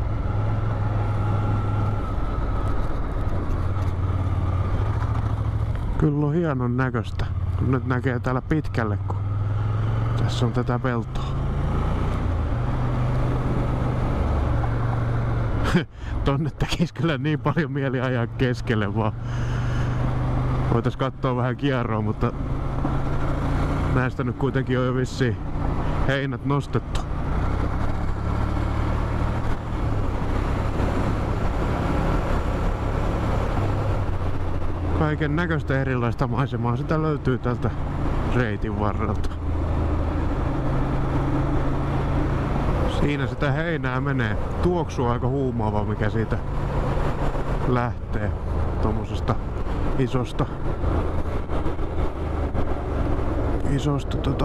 Kyllä on hienon näköistä, kun nyt näkee täällä pitkälle, kun tässä on tätä peltoa. Tonne tekis kyllä niin paljon mieli ajaa keskelle vaan. Voitais katsoa vähän kierroa, mutta näistä nyt kuitenkin on jo vissiin heinät nostettu. Kaiken näköistä erilaista maisemaa sitä löytyy tältä reitin varrelta. Siinä sitä heinää menee. Tuoksu on aika huumaava, mikä siitä lähtee tommosesta isosta isosta tota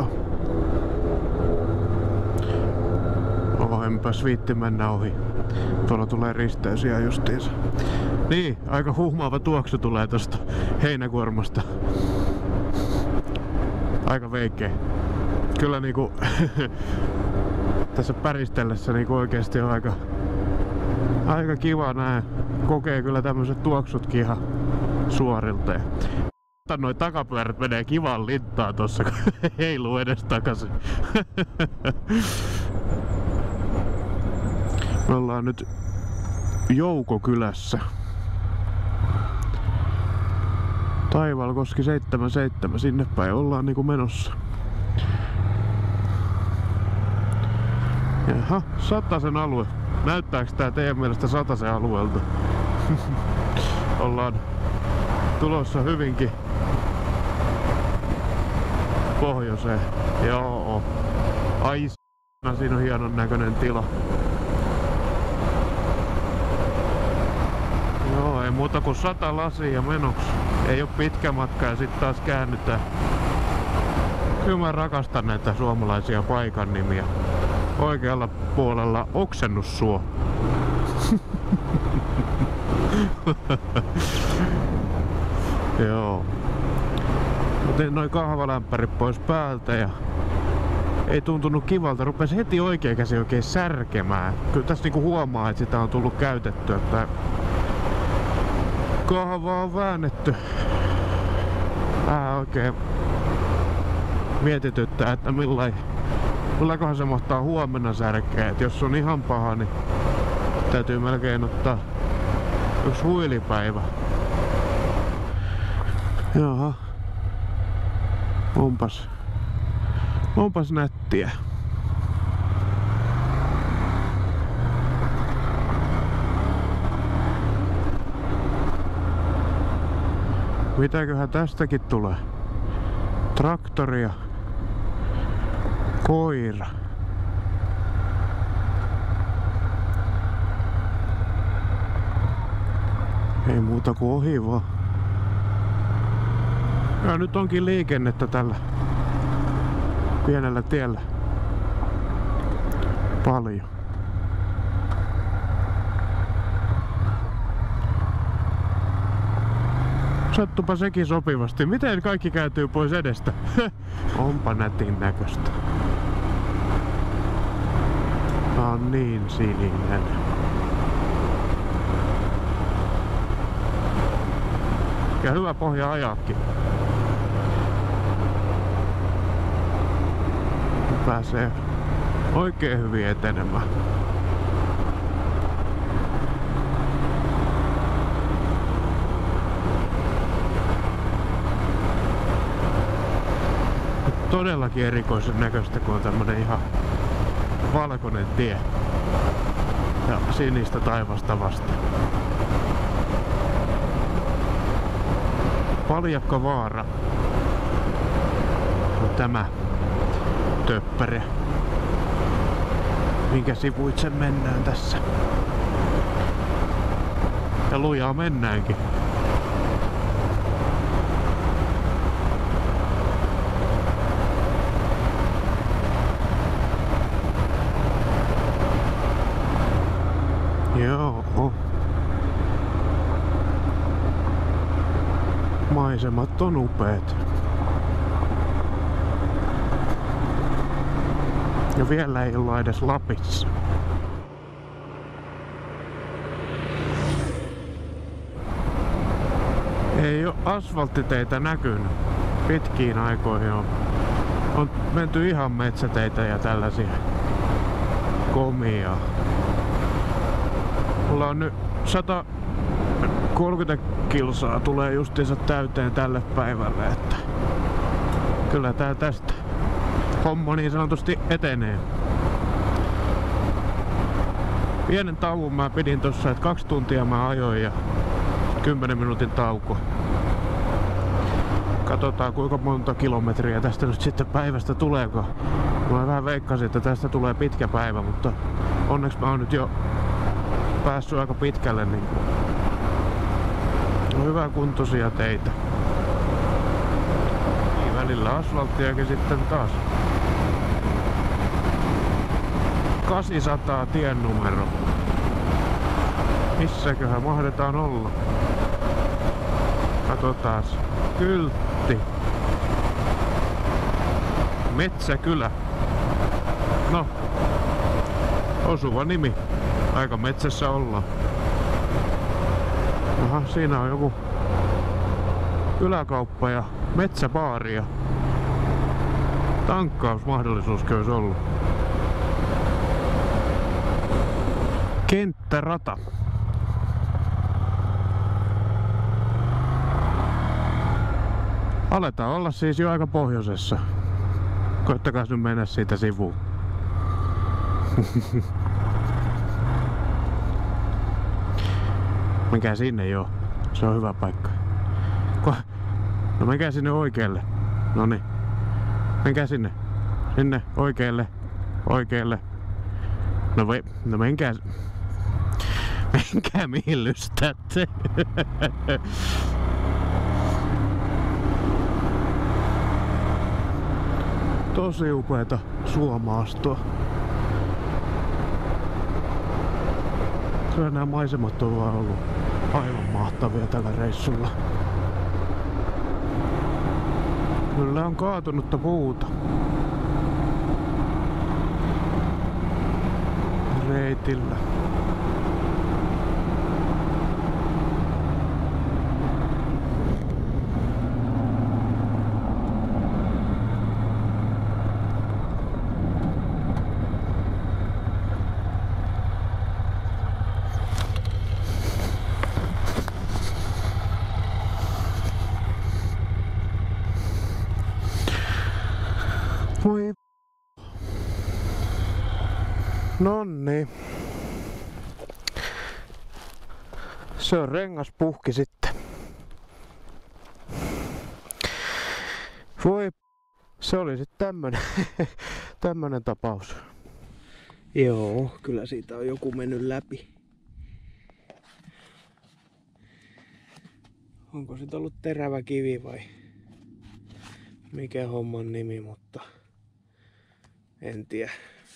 oh, enpäs viitti mennä ohi. Tuolla tulee risteys ihan justiinsa. Niin, aika huumaava tuoksu tulee tosta heinäkuormasta. Aika veikeä. Kyllä niinku tässä päristellessä niinku oikeesti on aika aika kiva näin. Kokee kyllä tämmöset tuoksutkin ihan suorilta. Noi takapyörät menee kivan lintaan tossa, kun heiluu edes takaisin. Me ollaan nyt Joukokylässä. Taivalkoski seitsemänkymmentäseitsemän, sinne päin ollaan niinku menossa. Jaha, Satasen alue. Näyttääks tää teidän mielestä Satasen alueelta? Ollaan tulossa hyvinkin pohjoiseen. Joo. Ai s***na, siinä on hienon näköinen tila. Joo, ei muuta kuin sata lasia menoksi. Ei oo pitkä matka ja sit taas käännytään. Kyllä mä rakastan näitä suomalaisia paikan nimiä. Oikealla puolella Oksennussuo. Joo. Otin noin kahvalämpärit pois päältä ja ei tuntunut kivalta. Rupesi heti oikea käsi oikein särkemään. Kyllä tässä niinku huomaa, että sitä on tullut käytettyä. Että kahva on väännetty. Vähän oikein mietityttää, että millain, milläköhän se mahtaa huomenna särkeä. Et jos on ihan paha, niin täytyy melkein ottaa yksi huilipäivä. Jaha. Onpas, onpas nättiä. Mitäköhän tästäkin tulee? Traktoria. Koira. Ei muuta kuin ohi vaan. Ja nyt onkin liikennettä tällä pienellä tiellä. Paljon. Sattupa sekin sopivasti. Miten kaikki kääntyy pois edestä? Onpa nätin näköistä. Tää on niin sininen. Ja hyvä pohja ajaakin. Pääsee oikein hyvin etenemään. Todellakin erikoisen näköistä, kun on tämmönen ihan valkoinen tie ja sinistä taivasta vasta. Paljakkavaara on tämä töppäre, minkä sivuitse mennään tässä. Ja lujaa mennäänkin. Joo. Maisemat on upeat. Ja vielä ei olla edes Lapissa. Ei oo asfalttiteitä näkynyt. Pitkiin aikoihin on, on menty ihan metsäteitä ja tällaisia komia. Mulla on nyt sata kolmekymmentä kilsaa tulee justiinsa täyteen tälle päivälle, että kyllä tää tästä homma niin sanotusti etenee. Pienen tauon mä pidin tossa, että kaksi tuntia mä ajoin ja kymmenen minuutin tauko. Katsotaan kuinka monta kilometriä tästä nyt sitten päivästä tuleeko. Mä vähän veikkasin, että tästä tulee pitkä päivä, mutta onneksi mä oon nyt jo päässyt aika pitkälle, niin on hyvä kuntoisia teitä. Niin välillä asfalttiakin sitten taas. kahdeksansataa tien numero. Missäköhän mahdetaan olla? Katsotaas. Kyltti. Metsäkylä. No. Osuva nimi. Aika metsässä ollaan. Aha, siinä on joku kyläkauppa ja metsäbaari ja tankkausmahdollisuuskin olisi ollut. Kenttärata. Aletaan olla siis jo aika pohjoisessa. Koittakaa nyt mennä siitä sivuun. Menkää sinne jo. Se on hyvä paikka. No menkää sinne oikealle. Noniin. Menkää sinne. Sinne oikealle. Oikealle. No, ve, no menkää. Menkää mihin lystätte. Tosi upeeta suomaastoa. Kyllä nämä maisemat on vaan ollut aivan mahtavia tällä reissulla. Kyllä on kaatunutta puuta reitillä. Voi. Nonni. Se on rengaspuhki sitten. Voi. Se oli sitten tämmönen, tämmönen tapaus. Joo, kyllä siitä on joku mennyt läpi. Onko sit ollut terävä kivi vai mikä homman nimi, mutta en tiedä.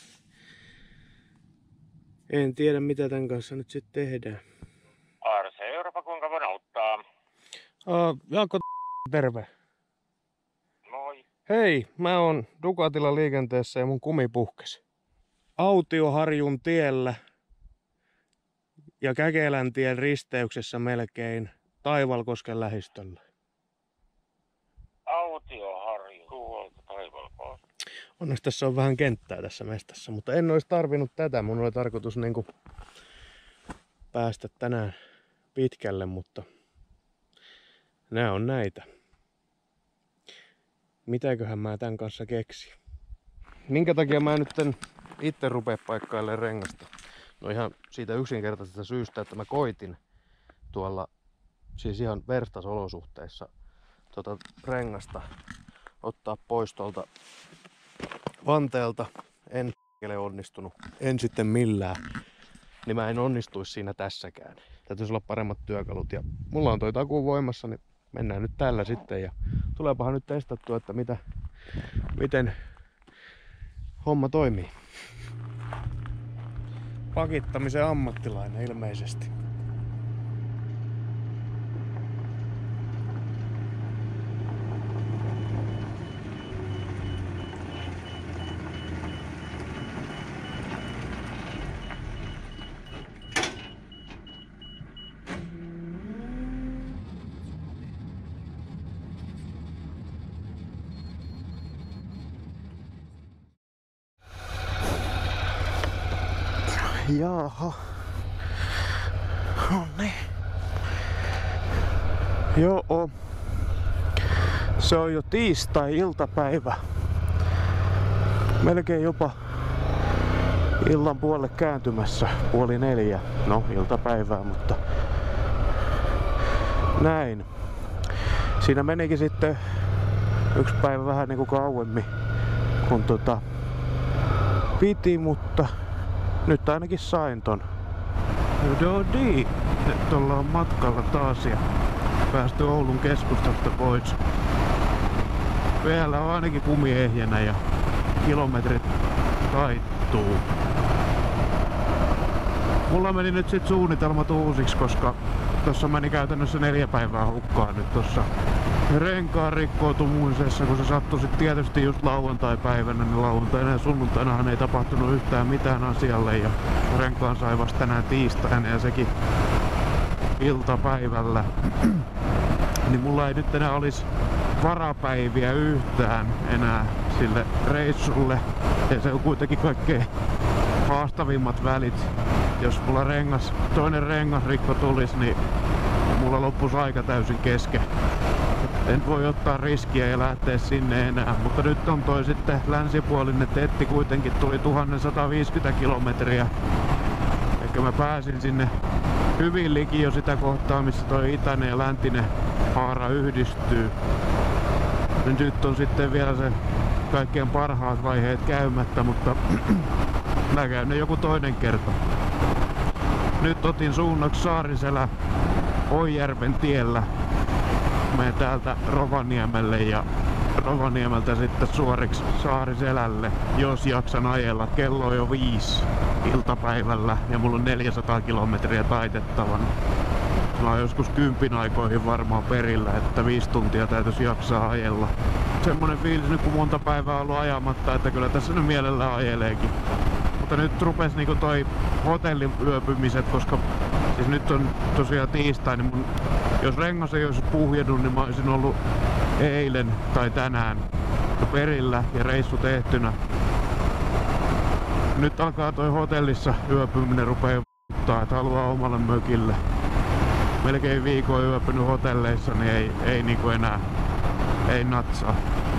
En tiedä mitä tän kanssa nyt sitten tehdään. Arse Euroopa, kuinka voin auttaa? Uh, Jaakko, terve. Moi. Hei, mä oon Ducatilla liikenteessä ja mun kumi puhkesi. Autioharjun tiellä ja Käkeläntien risteyksessä melkein Taivalkosken lähistöllä. Autioharju tuolta Taivalkoon. Onneksi tässä on vähän kenttää tässä mestassa, mutta en olisi tarvinnut tätä. Mun oli tarkoitus niinku päästä tänään pitkälle, mutta nää on näitä. Mitäköhän mä tän kanssa keksin? Minkä takia mä nyt en itse rupea paikkailemaan rengasta? No ihan siitä yksinkertaisesta syystä, että mä koitin tuolla siis ihan verstasolosuhteissa tota rengasta ottaa pois tuolta vanteelta. En ole onnistunut. En sitten millään. Niin mä en onnistuisi siinä tässäkään. Täytyisi olla paremmat työkalut. Ja mulla on toi takuu voimassa, niin mennään nyt tällä sitten. Ja tuleepahan nyt testattua, että mitä, miten homma toimii. Pakittamisen ammattilainen ilmeisesti. Jaaha. No niin. Joo. Se on jo tiistai-iltapäivä. Melkein jopa illan puolelle kääntymässä. Puoli neljä. No, iltapäivää, mutta näin. Siinä menikin sitten yksi päivä vähän niinku kauemmin kun tota piti, mutta nyt ainakin sain ton. Dodi! Nyt ollaan matkalla taas ja päästy Oulun keskustasta pois. Vielä on ainakin kumi ehjänä ja kilometrit taittuu. Mulla meni nyt sit suunnitelmat uusiksi, koska tossa meni käytännössä neljä päivää hukkaan nyt tossa renkaan rikkoutumisessa, kun se sattui sit tietysti just lauantai-päivänä, niin lauantaina ja sunnuntainahan ei tapahtunut yhtään mitään asialle ja renkaan sai vasta tänään tiistaina ja sekin iltapäivällä. Niin mulla ei nyt enää olisi varapäiviä yhtään enää sille reissulle ja se on kuitenkin kaikkein haastavimmat välit. Jos mulla rengas, toinen rengasrikko tulisi, niin mulla loppuisi aika täysin kesken. En voi ottaa riskiä ja lähteä sinne enää, mutta nyt on toi sitten länsipuolinen tetti kuitenkin tuli tuhatsisataviisikymmentä kilometriä. Eli mä pääsin sinne hyvin liki jo sitä kohtaa, missä toi itäinen ja läntinen haara yhdistyy. Nyt on sitten vielä se kaikkein parhaat vaiheet käymättä, mutta mä käyn ne joku toinen kerta. Nyt otin suunnaksi Saariselä Oijärven tiellä. Menen täältä Rovaniemelle ja Rovaniemeltä sitten suoriksi Saariselälle, jos jaksan ajella. Kello on jo viisi iltapäivällä ja mulla on neljäsataa kilometriä taitettavana. Mä oon joskus kympin aikoihin varmaan perillä, että viisi tuntia täytyisi jaksaa ajella. Semmonen fiilis nyt kun monta päivää on ollut ajamatta, että kyllä tässä nyt mielellään ajeleekin. Mutta nyt rupes niinku toi hotelliyöpymiset, koska siis nyt on tosiaan tiistai, niin mun, jos rengas ei olisi puhjennut, niin mä olisin ollut eilen tai tänään perillä ja reissu tehtynä. Nyt alkaa toi hotellissa yöpyminen rupee v***taa, että haluaa omalle mökille. Melkein viikon yöpynyt hotelleissa, niin ei, ei niinku enää, ei natsaa.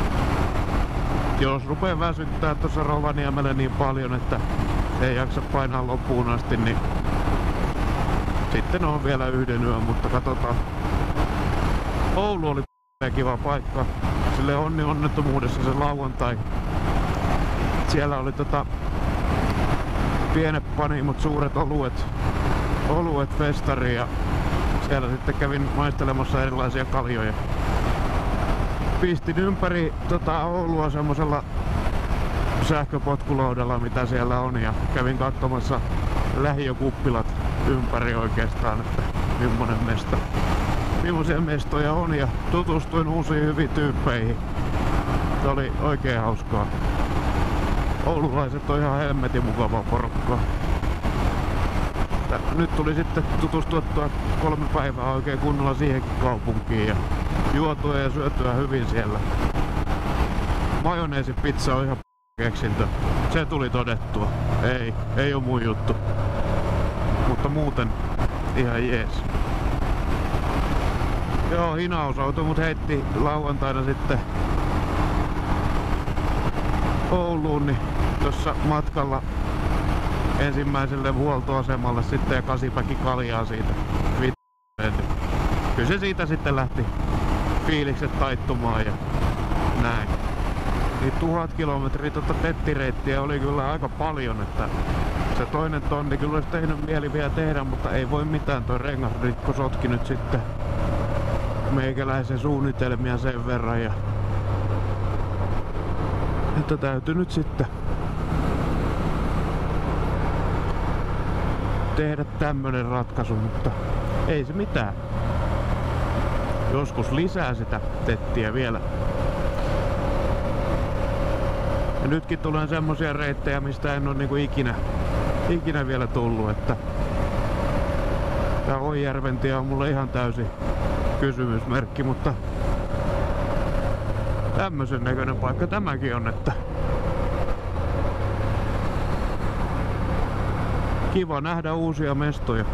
Jos rupee väsyttää tuossa Rovaniemellä niin paljon, että ei jaksa painaa loppuun asti, niin sitten on vielä yhden yön, mutta katsotaan. Oulu oli kiva paikka. Sille onni onnettomuudessa se lauantai. Siellä oli tota pienet panimot, suuret oluet, oluet festari ja siellä sitten kävin maistelemassa erilaisia kaljoja. Pistin ympäri tota Oulua semmosella sähköpotkuloudella mitä siellä on ja kävin katsomassa lähiökuppilat ympäri oikeastaan, että millainen mesta. Millaisia mestoja on ja tutustuin uusiin hyviin tyyppeihin. Se oli oikein hauskaa. Oululaiset on ihan helmetin mukavaa porukkaa. Nyt tuli sitten tutustuttua kolme päivää oikein kunnolla siihenkin kaupunkiin ja juotua ja syötyä hyvin siellä. Majoneesipizza on ihan keksintö. Se tuli todettua. Ei, ei oo mun juttu. Mutta muuten ihan jees. Joo, hinausauto mut heitti lauantaina sitten Ouluun, niin tossa matkalla ensimmäiselle huoltoasemalle sitten ja kasipäki kaljaa siitä. Kyllä se siitä sitten lähti fiilikset taittumaan ja näin. Niin tuhat kilometriä tota tettireittiä oli kyllä aika paljon, että se toinen tonni kyllä olisi tehnyt mieli vielä tehdä, mutta ei voi mitään, toi rengasrikko sotki nyt sitten meikäläisen suunnitelmia sen verran ja että täytyy nyt sitten tehdä tämmönen ratkaisu, mutta ei se mitään. Joskus lisää sitä tettiä vielä. Ja nytkin tulee semmosia reittejä, mistä en oo niinku ikinä, ikinä vielä tullut, että tää Oijärven tie on mulle ihan täysin kysymysmerkki, mutta tämmösen näköinen paikka tämäkin on, että kiva nähdä uusia mestoja.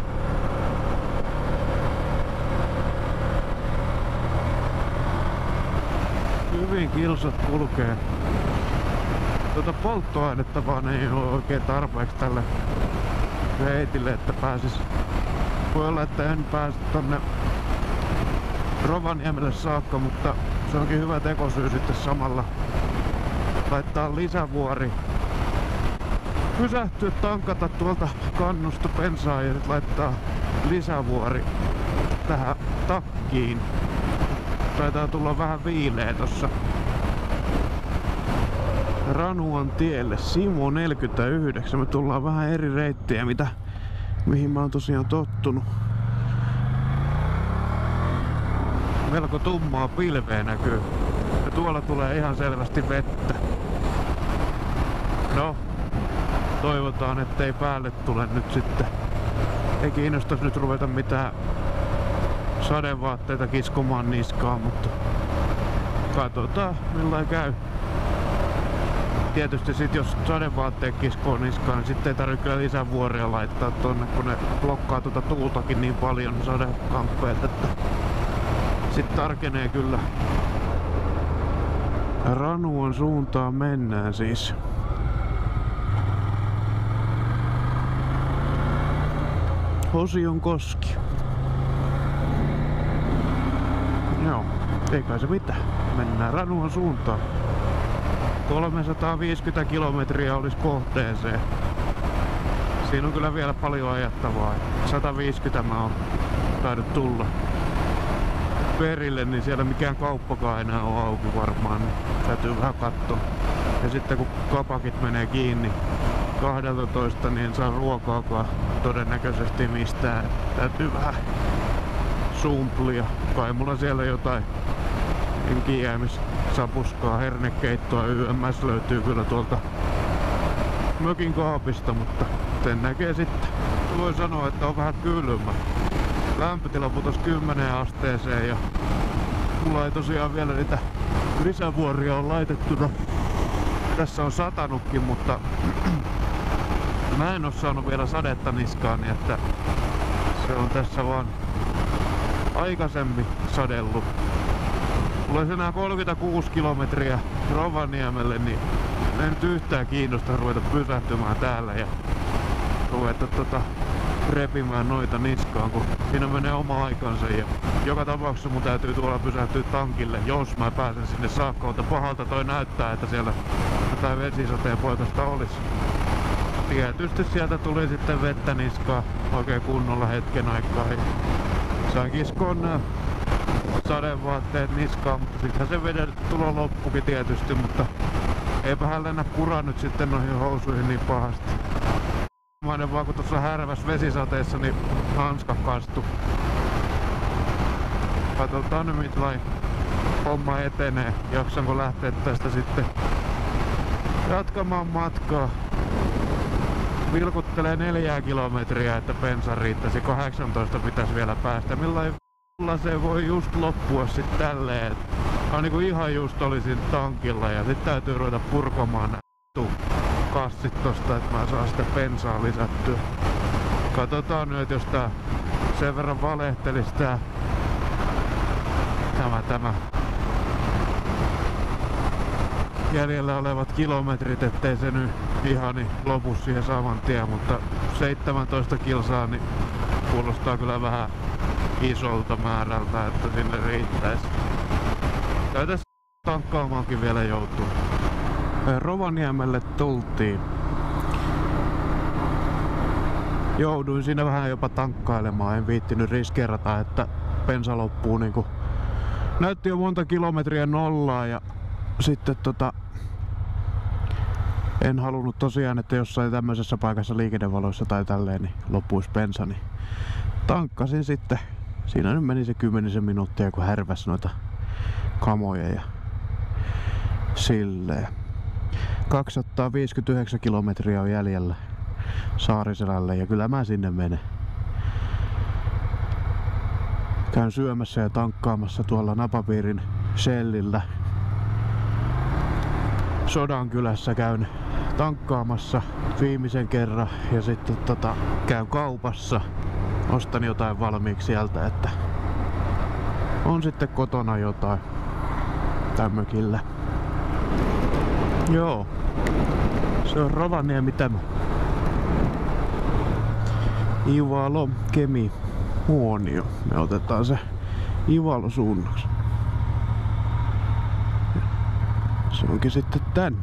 Hyvin kilsat kulkee. Tuota polttoainetta vaan ei ole oikein tarpeeksi tälle reitille, että pääsis. Voi olla, että en pääse tonne Rovaniemelle saakka, mutta se onkin hyvä tekosyy sitten samalla laittaa lisävuori. Pysähtyä, tankata tuolta kannusta bensaa ja sitten laittaa lisävuori tähän takkiin. Taitaa tulla vähän viileä tossa Ranuan tielle. Simo neljäkymmentäyhdeksän. Me tullaan vähän eri reittejä, mitä, mihin mä oon tosiaan tottunut. Melko tummaa pilveä näkyy. Ja tuolla tulee ihan selvästi vettä. No, toivotaan, ettei päälle tule nyt sitten. Ei kiinnostais nyt ruveta mitään sadevaatteita kiskomaan niskaan, mutta katsotaan millain käy. Tietysti sit jos sadevaatteet kiskoo niskaan, niin sitten ei tarvitse kyllä lisävuoria laittaa tonne, kun ne blokkaa tuota tuultakin niin paljon sadekamppeet, että Sitten tarkenee kyllä. Ranuan suuntaan mennään siis. Hosion koski. Joo, ei kai se mitään. Mennään Ranuan suuntaan. kolmesataaviisikymmentä kilometriä olisi kohteeseen. Siinä on kyllä vielä paljon ajattavaa. sata viisikymmentä mä oon tainnut tulla perille, niin siellä mikään kauppakaan enää on auki varmaan. Niin täytyy vähän katsoa. Ja sitten kun kapakit menee kiinni kaksitoista, niin en saa ruokaakaan todennäköisesti mistään. Täytyy vähän sumplia. Kai mulla siellä jotain kiäämissapuskaa, hernekeittoa Y M S löytyy kyllä tuolta mökin kaapista, mutta sen näkee sitten. Voi sanoa, että on vähän kylmä. Lämpötila putosi kymmeneen asteeseen ja mulla ei tosiaan vielä niitä lisävuoria on laitettuna. Tässä on satanutkin, mutta mä en oo saanut vielä sadetta niskaan, niin että se on tässä vaan aikaisemmin sadellut. Mulla olisi enää kolmekymmentäkuusi kilometriä Rovaniemelle, niin en nyt yhtään kiinnosta ruveta pysähtymään täällä ja ruveta tota repimään noita niskaan, kun siinä menee oma aikansa ja joka tapauksessa mun täytyy tuolla pysähtyä tankille, jos mä pääsen sinne saakka, mutta pahalta toi näyttää, että siellä jotain vesisateen poikasta olisi. Tietysti sieltä tuli sitten vettä niskaan oikein kunnolla hetken aikaa. Sain kiskoa nää sadevaatteet niskaan, mutta sittenhän se veden tulo loppukin tietysti, mutta eipähän lennä kura nyt sitten noihin housuihin niin pahasti. Mainen vaan kun tuossa härväs vesisateessa, niin hanska kastu. Katsotaan nyt mitlain homma etenee. Jaksanko lähteä tästä sitten jatkamaan matkaa. Vilkuttelee neljää kilometriä, että bensa riittäisi. kahdeksantoista pitäisi vielä päästä. Millain v***lla se voi just loppua sit tälleen. Mä niinku ihan just olisin tankilla ja sit täytyy ruveta purkomaan nää kassit tosta, että mä saan sitä bensaa lisättyä. Katsotaan nyt, jos tää sen verran valehtelisi tää tämä, tämä jäljellä olevat kilometrit, ettei se nyt ihan niin lopu siihen saman tien, mutta seitsemäntoista kilsaa niin kuulostaa kyllä vähän isolta määrältä, että sinne riittäisi. Täytäisi tankkaamaankin vielä joutuu. Rovaniemelle tultiin. Jouduin siinä vähän jopa tankkailemaan, en viittinyt riskeerata, että bensa loppuu niinku. Näytti jo monta kilometriä nollaa ja sitten tota en halunnut tosiaan, että jossain tämmöisessä paikassa liikennevaloissa tai tälleen niin loppuisi bensa, niin tankkasin sitten. Siinä nyt meni se kymmenisen minuuttia, kun härväs noita kamoja ja silleen. kaksisataaviisikymmentäyhdeksän kilometriä on jäljellä Saariselälle ja kyllä mä sinne menen. Käyn syömässä ja tankkaamassa tuolla napapiirin Shellillä. Sodankylässä käyn tankkaamassa viimeisen kerran ja sitten tota, käyn kaupassa. Ostan jotain valmiiksi sieltä, että on sitten kotona jotain tämmökillä. Joo, se on Rovaniemi tämä. Ivalo, Kemi, Muonio. Me otetaan se Ivalo suunnaksi. Se onkin sitten tänne.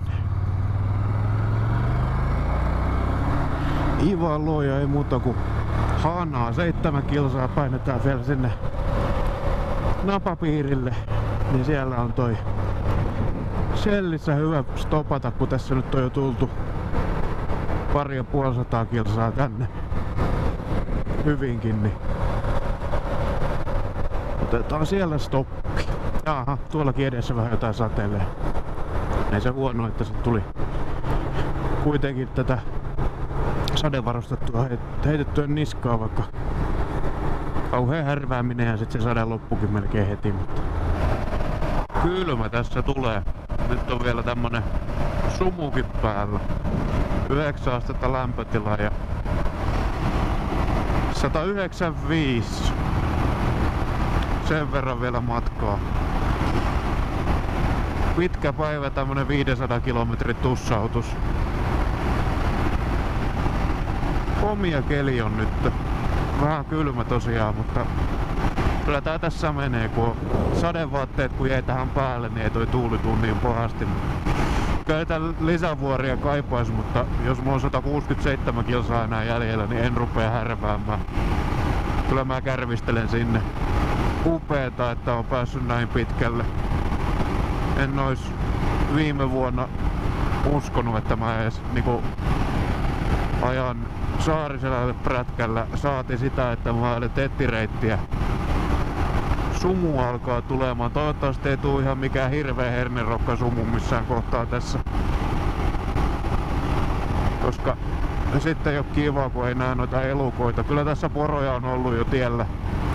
Ivalo ja ei muuta kuin hanaa. Seitsemän kilsaa painetaan vielä sinne napapiirille. Niin siellä on toi Shellissä hyvä stopata, kun tässä nyt on jo tultu pari ja puoli sataa kilsaa tänne hyvinkin, niin otetaan siellä stoppi. Jaha, tuollakin edessä vähän jotain satelee. Ei se huono, että se tuli kuitenkin tätä sadevarustettua heitettyä niskaa, vaikka kauhea härvääminen ja sitten se sade loppukin melkein heti, mutta kylmä tässä tulee. Nyt on vielä tämmönen sumukin päällä. yhdeksän astetta lämpötila ja sata yhdeksänkymmentäviisi sen verran vielä matkaa. Pitkä päivä, tämmönen viisisataa kilometrin tussautus. Omia keli on nyt. Vähän kylmä tosiaan, mutta kyllä tää tässä menee, kun sadevaatteet kun jäi tähän päälle, niin ei toi tuuli tuu niin pahasti. Kyllä tää lisävuoria kaipais, mutta jos mulla on sata kuusikymmentäseitsemän kilsaa enää jäljellä, niin en rupea härväämään. Kyllä mä kärvistelen sinne. Upeeta, että on päässyt näin pitkälle. En ois viime vuonna uskonut, että mä edes niinku ajan Saariselälle prätkällä. Saati sitä, että mä ajan tettireittiä. Sumu alkaa tulemaan. Toivottavasti ei tuu ihan mikään hirveä hernerokka sumu missään kohtaa tässä. Koska sitten ei oo kiva, kun ei näe noita elukoita. Kyllä tässä poroja on ollut jo tiellä.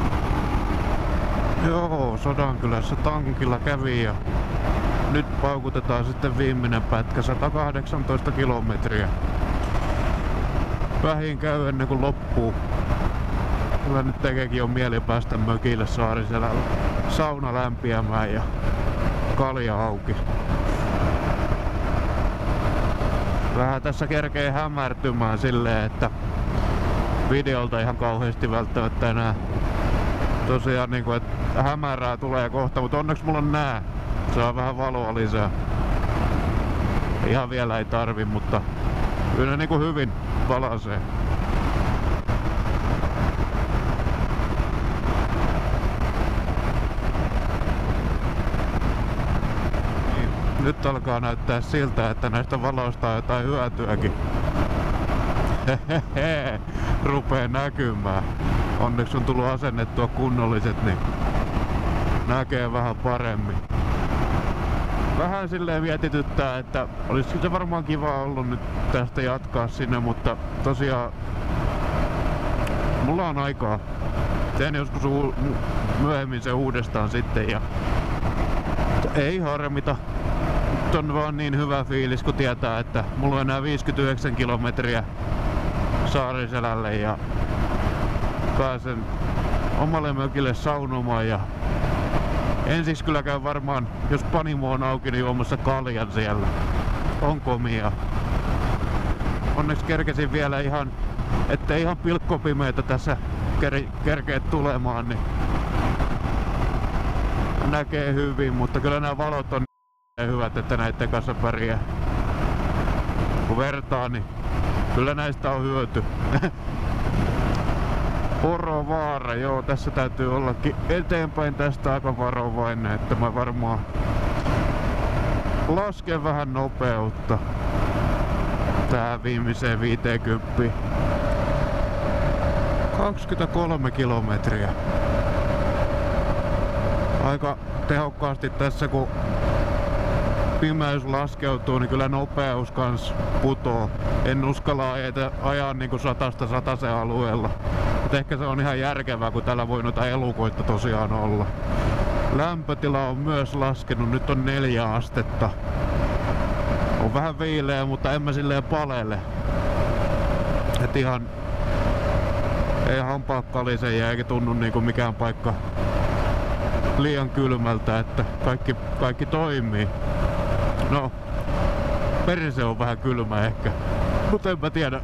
Joo, Sodankylässä tankilla kävi ja nyt paukutetaan sitten viimeinen pätkä, sata kahdeksantoista kilometriä. Vähin käy ennen kuin loppuu. Kyllä nyt tekeekin on mieli päästä mökille Saariselällä. Sauna lämpiämään ja kalja auki. Vähän tässä kerkee hämärtymään silleen, että videolta ihan kauheasti välttämättä enää tosiaan niinku, että hämärää tulee kohta, mutta onneksi mulla on nää. Saa vähän valoa lisää. Ihan vielä ei tarvi, mutta kyllä niinku hyvin valasee. Nyt alkaa näyttää siltä, että näistä valoista on jotain hyötyäkin. Hehehe, rupee näkymään. Onneksi on tullut asennettua kunnolliset, niin näkee vähän paremmin. Vähän silleen mietityttää, että olisiko se varmaan kiva ollut nyt tästä jatkaa sinne, mutta tosiaan mulla on aikaa. Teen joskus myöhemmin se uudestaan sitten ja ei harmita. Nyt on vaan niin hyvä fiilis, kun tietää, että mulla on enää viisikymmentäyhdeksän kilometriä Saariselälle ja pääsen omalle mökille saunomaan ja ensiksi kyllä käyn varmaan, jos panimo on auki, niin juomassa kaljan siellä. On komia. Onneksi kerkesin vielä ihan, ettei ihan pilkkopimeitä tässä ker kerkeet tulemaan, niin näkee hyvin, mutta kyllä nämä valot on hyvät, että näiden kanssa pärjää. Kun vertaa, niin kyllä näistä on hyöty. Porovaara, joo, tässä täytyy ollakin eteenpäin tästä aika varovainen, että mä varmaan lasken vähän nopeutta tähän viimeiseen viiteenkymmeneen. kaksikymmentäkolme kilometriä. Aika tehokkaasti tässä, kun pimeys laskeutuu, niin kyllä nopeus kans putoo. En uskalla ajaa niinku satasta satasen alueella. Mutta ehkä se on ihan järkevää, kun täällä voi noita elukoita tosiaan olla. Lämpötila on myös laskenut, nyt on neljä astetta. On vähän viileä, mutta en mä silleen palele. Et ihan ei hampaat kalise ja eikä tunnu niinku mikään paikka liian kylmältä, että kaikki, kaikki toimii. No, perse on vähän kylmä ehkä, mutta en mä tiedä.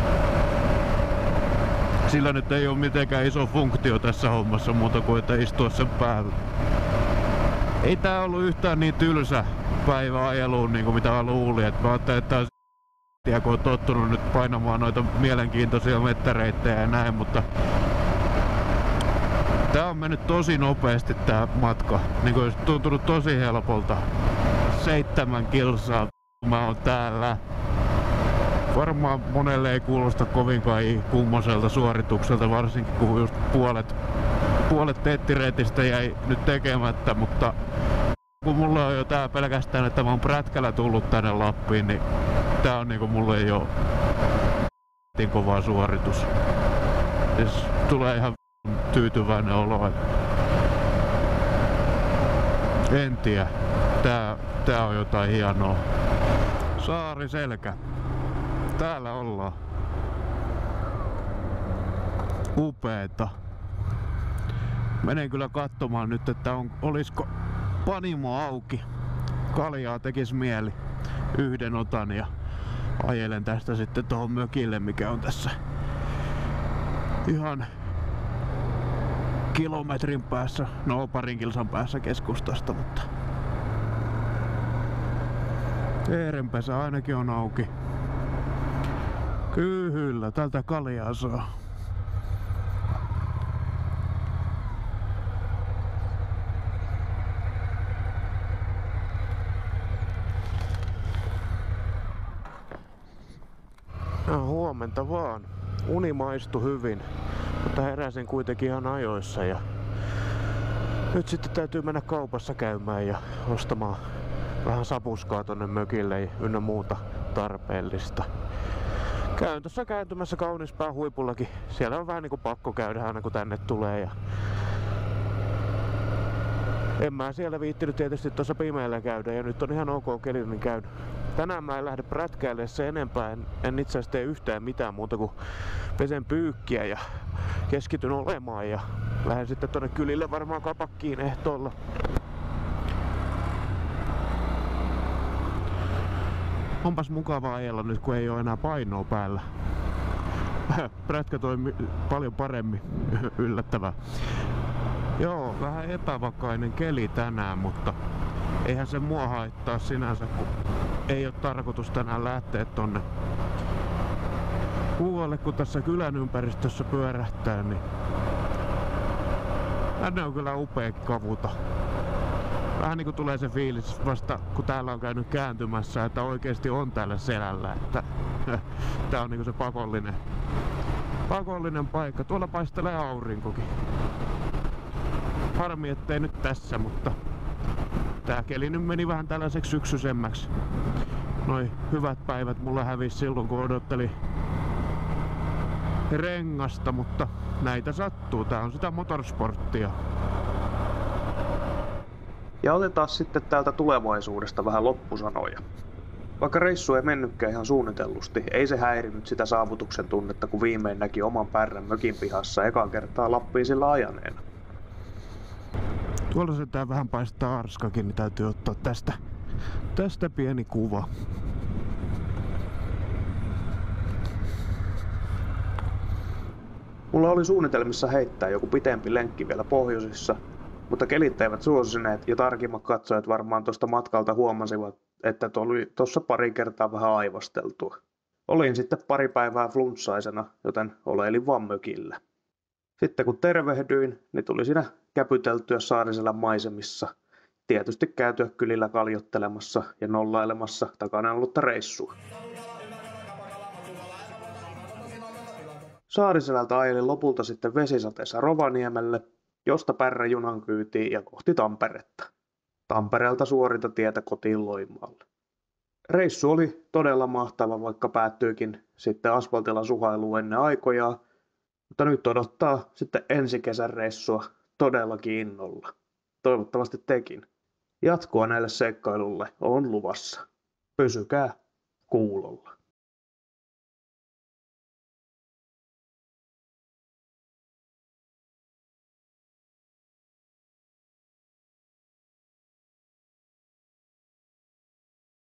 Sillä nyt ei ole mitenkään iso funktio tässä hommassa muuta kuin että istua sen päällä. Ei tää ollut yhtään niin tylsä päivä ajeluun niin kuin mitä mä luulin. Et mä ajattelin, että tää kun on tottunut nyt painamaan noita mielenkiintoisia mettäreittejä ja näin, mutta tää on mennyt tosi nopeasti tää matka. Niin kuin olisi tuntunut tosi helpolta. Seitsemän kilsaa mä oon täällä. Varmaan monelle ei kuulosta kovinkaan kummoselta suoritukselta, varsinkin kun just puolet, puolet tettireitistä jäi nyt tekemättä, mutta kun mulla on jo tää pelkästään, että mä oon prätkällä tullut tänne Lappiin, niin tää on niinku mulle jo kova suoritus. Siis tulee ihan tyytyväinen olo. En tiedä. Tää, tää on jotain hienoa. Saariselkä. Täällä ollaan. Upeeta. Menen kyllä katsomaan nyt, että on, olisiko panimo auki. Kaljaa tekis mieli. Yhden otan ja ajelen tästä sitten tuohon mökille, mikä on tässä ihan kilometrin päässä, no parin kilsan päässä keskustasta, mutta Eerenpesä ainakin on auki. Kyllä, tältä kaljaa saa. No, huomenta vaan. Uni maistui hyvin, mutta heräsin kuitenkin ihan ajoissa ja nyt sitten täytyy mennä kaupassa käymään ja ostamaan vähän sapuskaa tonne mökille ynnä muuta tarpeellista. Käyn tossa kääntymässä Kaunispään huipullakin. Siellä on vähän niinku pakko käydä aina kun tänne tulee. Ja en mä siellä viittinyt tietysti tuossa pimeällä käydä ja nyt on ihan ok keli, niin käyn. Tänään mä en lähde prätkäille se enempää. En, en itse asiassa tee yhtään mitään muuta kuin pesen pyykkiä ja keskityn olemaan ja lähden sitten tonne kylille varmaan kapakkiin ehtoolla. Onpas mukavaa ajella nyt kun ei oo enää painoa päällä. Prätkä toimii paljon paremmin, yllättävää. Joo, vähän epävakainen keli tänään, mutta eihän se mua haittaa sinänsä, kun ei ole tarkoitus tänään lähteä tonne muualle, kun tässä kylän ympäristössä pyörähtää, niin tänne on kyllä upea kavuta. Vähän niinku tulee se fiilis vasta, kun täällä on käynyt kääntymässä, että oikeesti on täällä selällä, että tää on niinku se pakollinen, pakollinen paikka. Tuolla paistelee aurinkokin. Harmi ettei nyt tässä, mutta tää keli nyt meni vähän tällaiseksi syksysemmäksi. Noi hyvät päivät mulla hävisi silloin kun odotteli rengasta, mutta näitä sattuu. Tää on sitä motorsporttia. Ja otetaan sitten täältä tulevaisuudesta vähän loppusanoja. Vaikka reissu ei mennytkään ihan suunnitellusti, ei se häirinyt sitä saavutuksen tunnetta, kun viimein näki oman pärrän mökin pihassa ekaa kertaa Lappiin sillä ajaneena. Tuolla se tää vähän paistaa arskakin, niin täytyy ottaa tästä, tästä pieni kuva. Mulla oli suunnitelmissa heittää joku pitempi lenkki vielä pohjoisissa, mutta kelit eivät suosineet ja tarkimmat katsojat varmaan tuosta matkalta huomasivat, että tuli tuossa pari kertaa vähän aivasteltua. Olin sitten pari päivää flunssaisena, joten oleilin vaan mökillä. Sitten kun tervehdyin, niin tuli siinä käpyteltyä Saariselän maisemissa. Tietysti käytyä kylillä kaljottelemassa ja nollailemassa takana ollutta reissua. Saariselältä ajelin lopulta sitten vesisateessa Rovaniemelle, josta pärräjunan kyytiin ja kohti Tamperetta. Tampereelta suorita tietä kotiin Loimaalle. Reissu oli todella mahtava, vaikka päättyikin sitten asfaltilla suhailuun ennen aikojaan, mutta nyt odottaa sitten ensi kesän reissua todellakin innolla. Toivottavasti tekin. Jatkoa näille seikkailulle on luvassa. Pysykää kuulolla.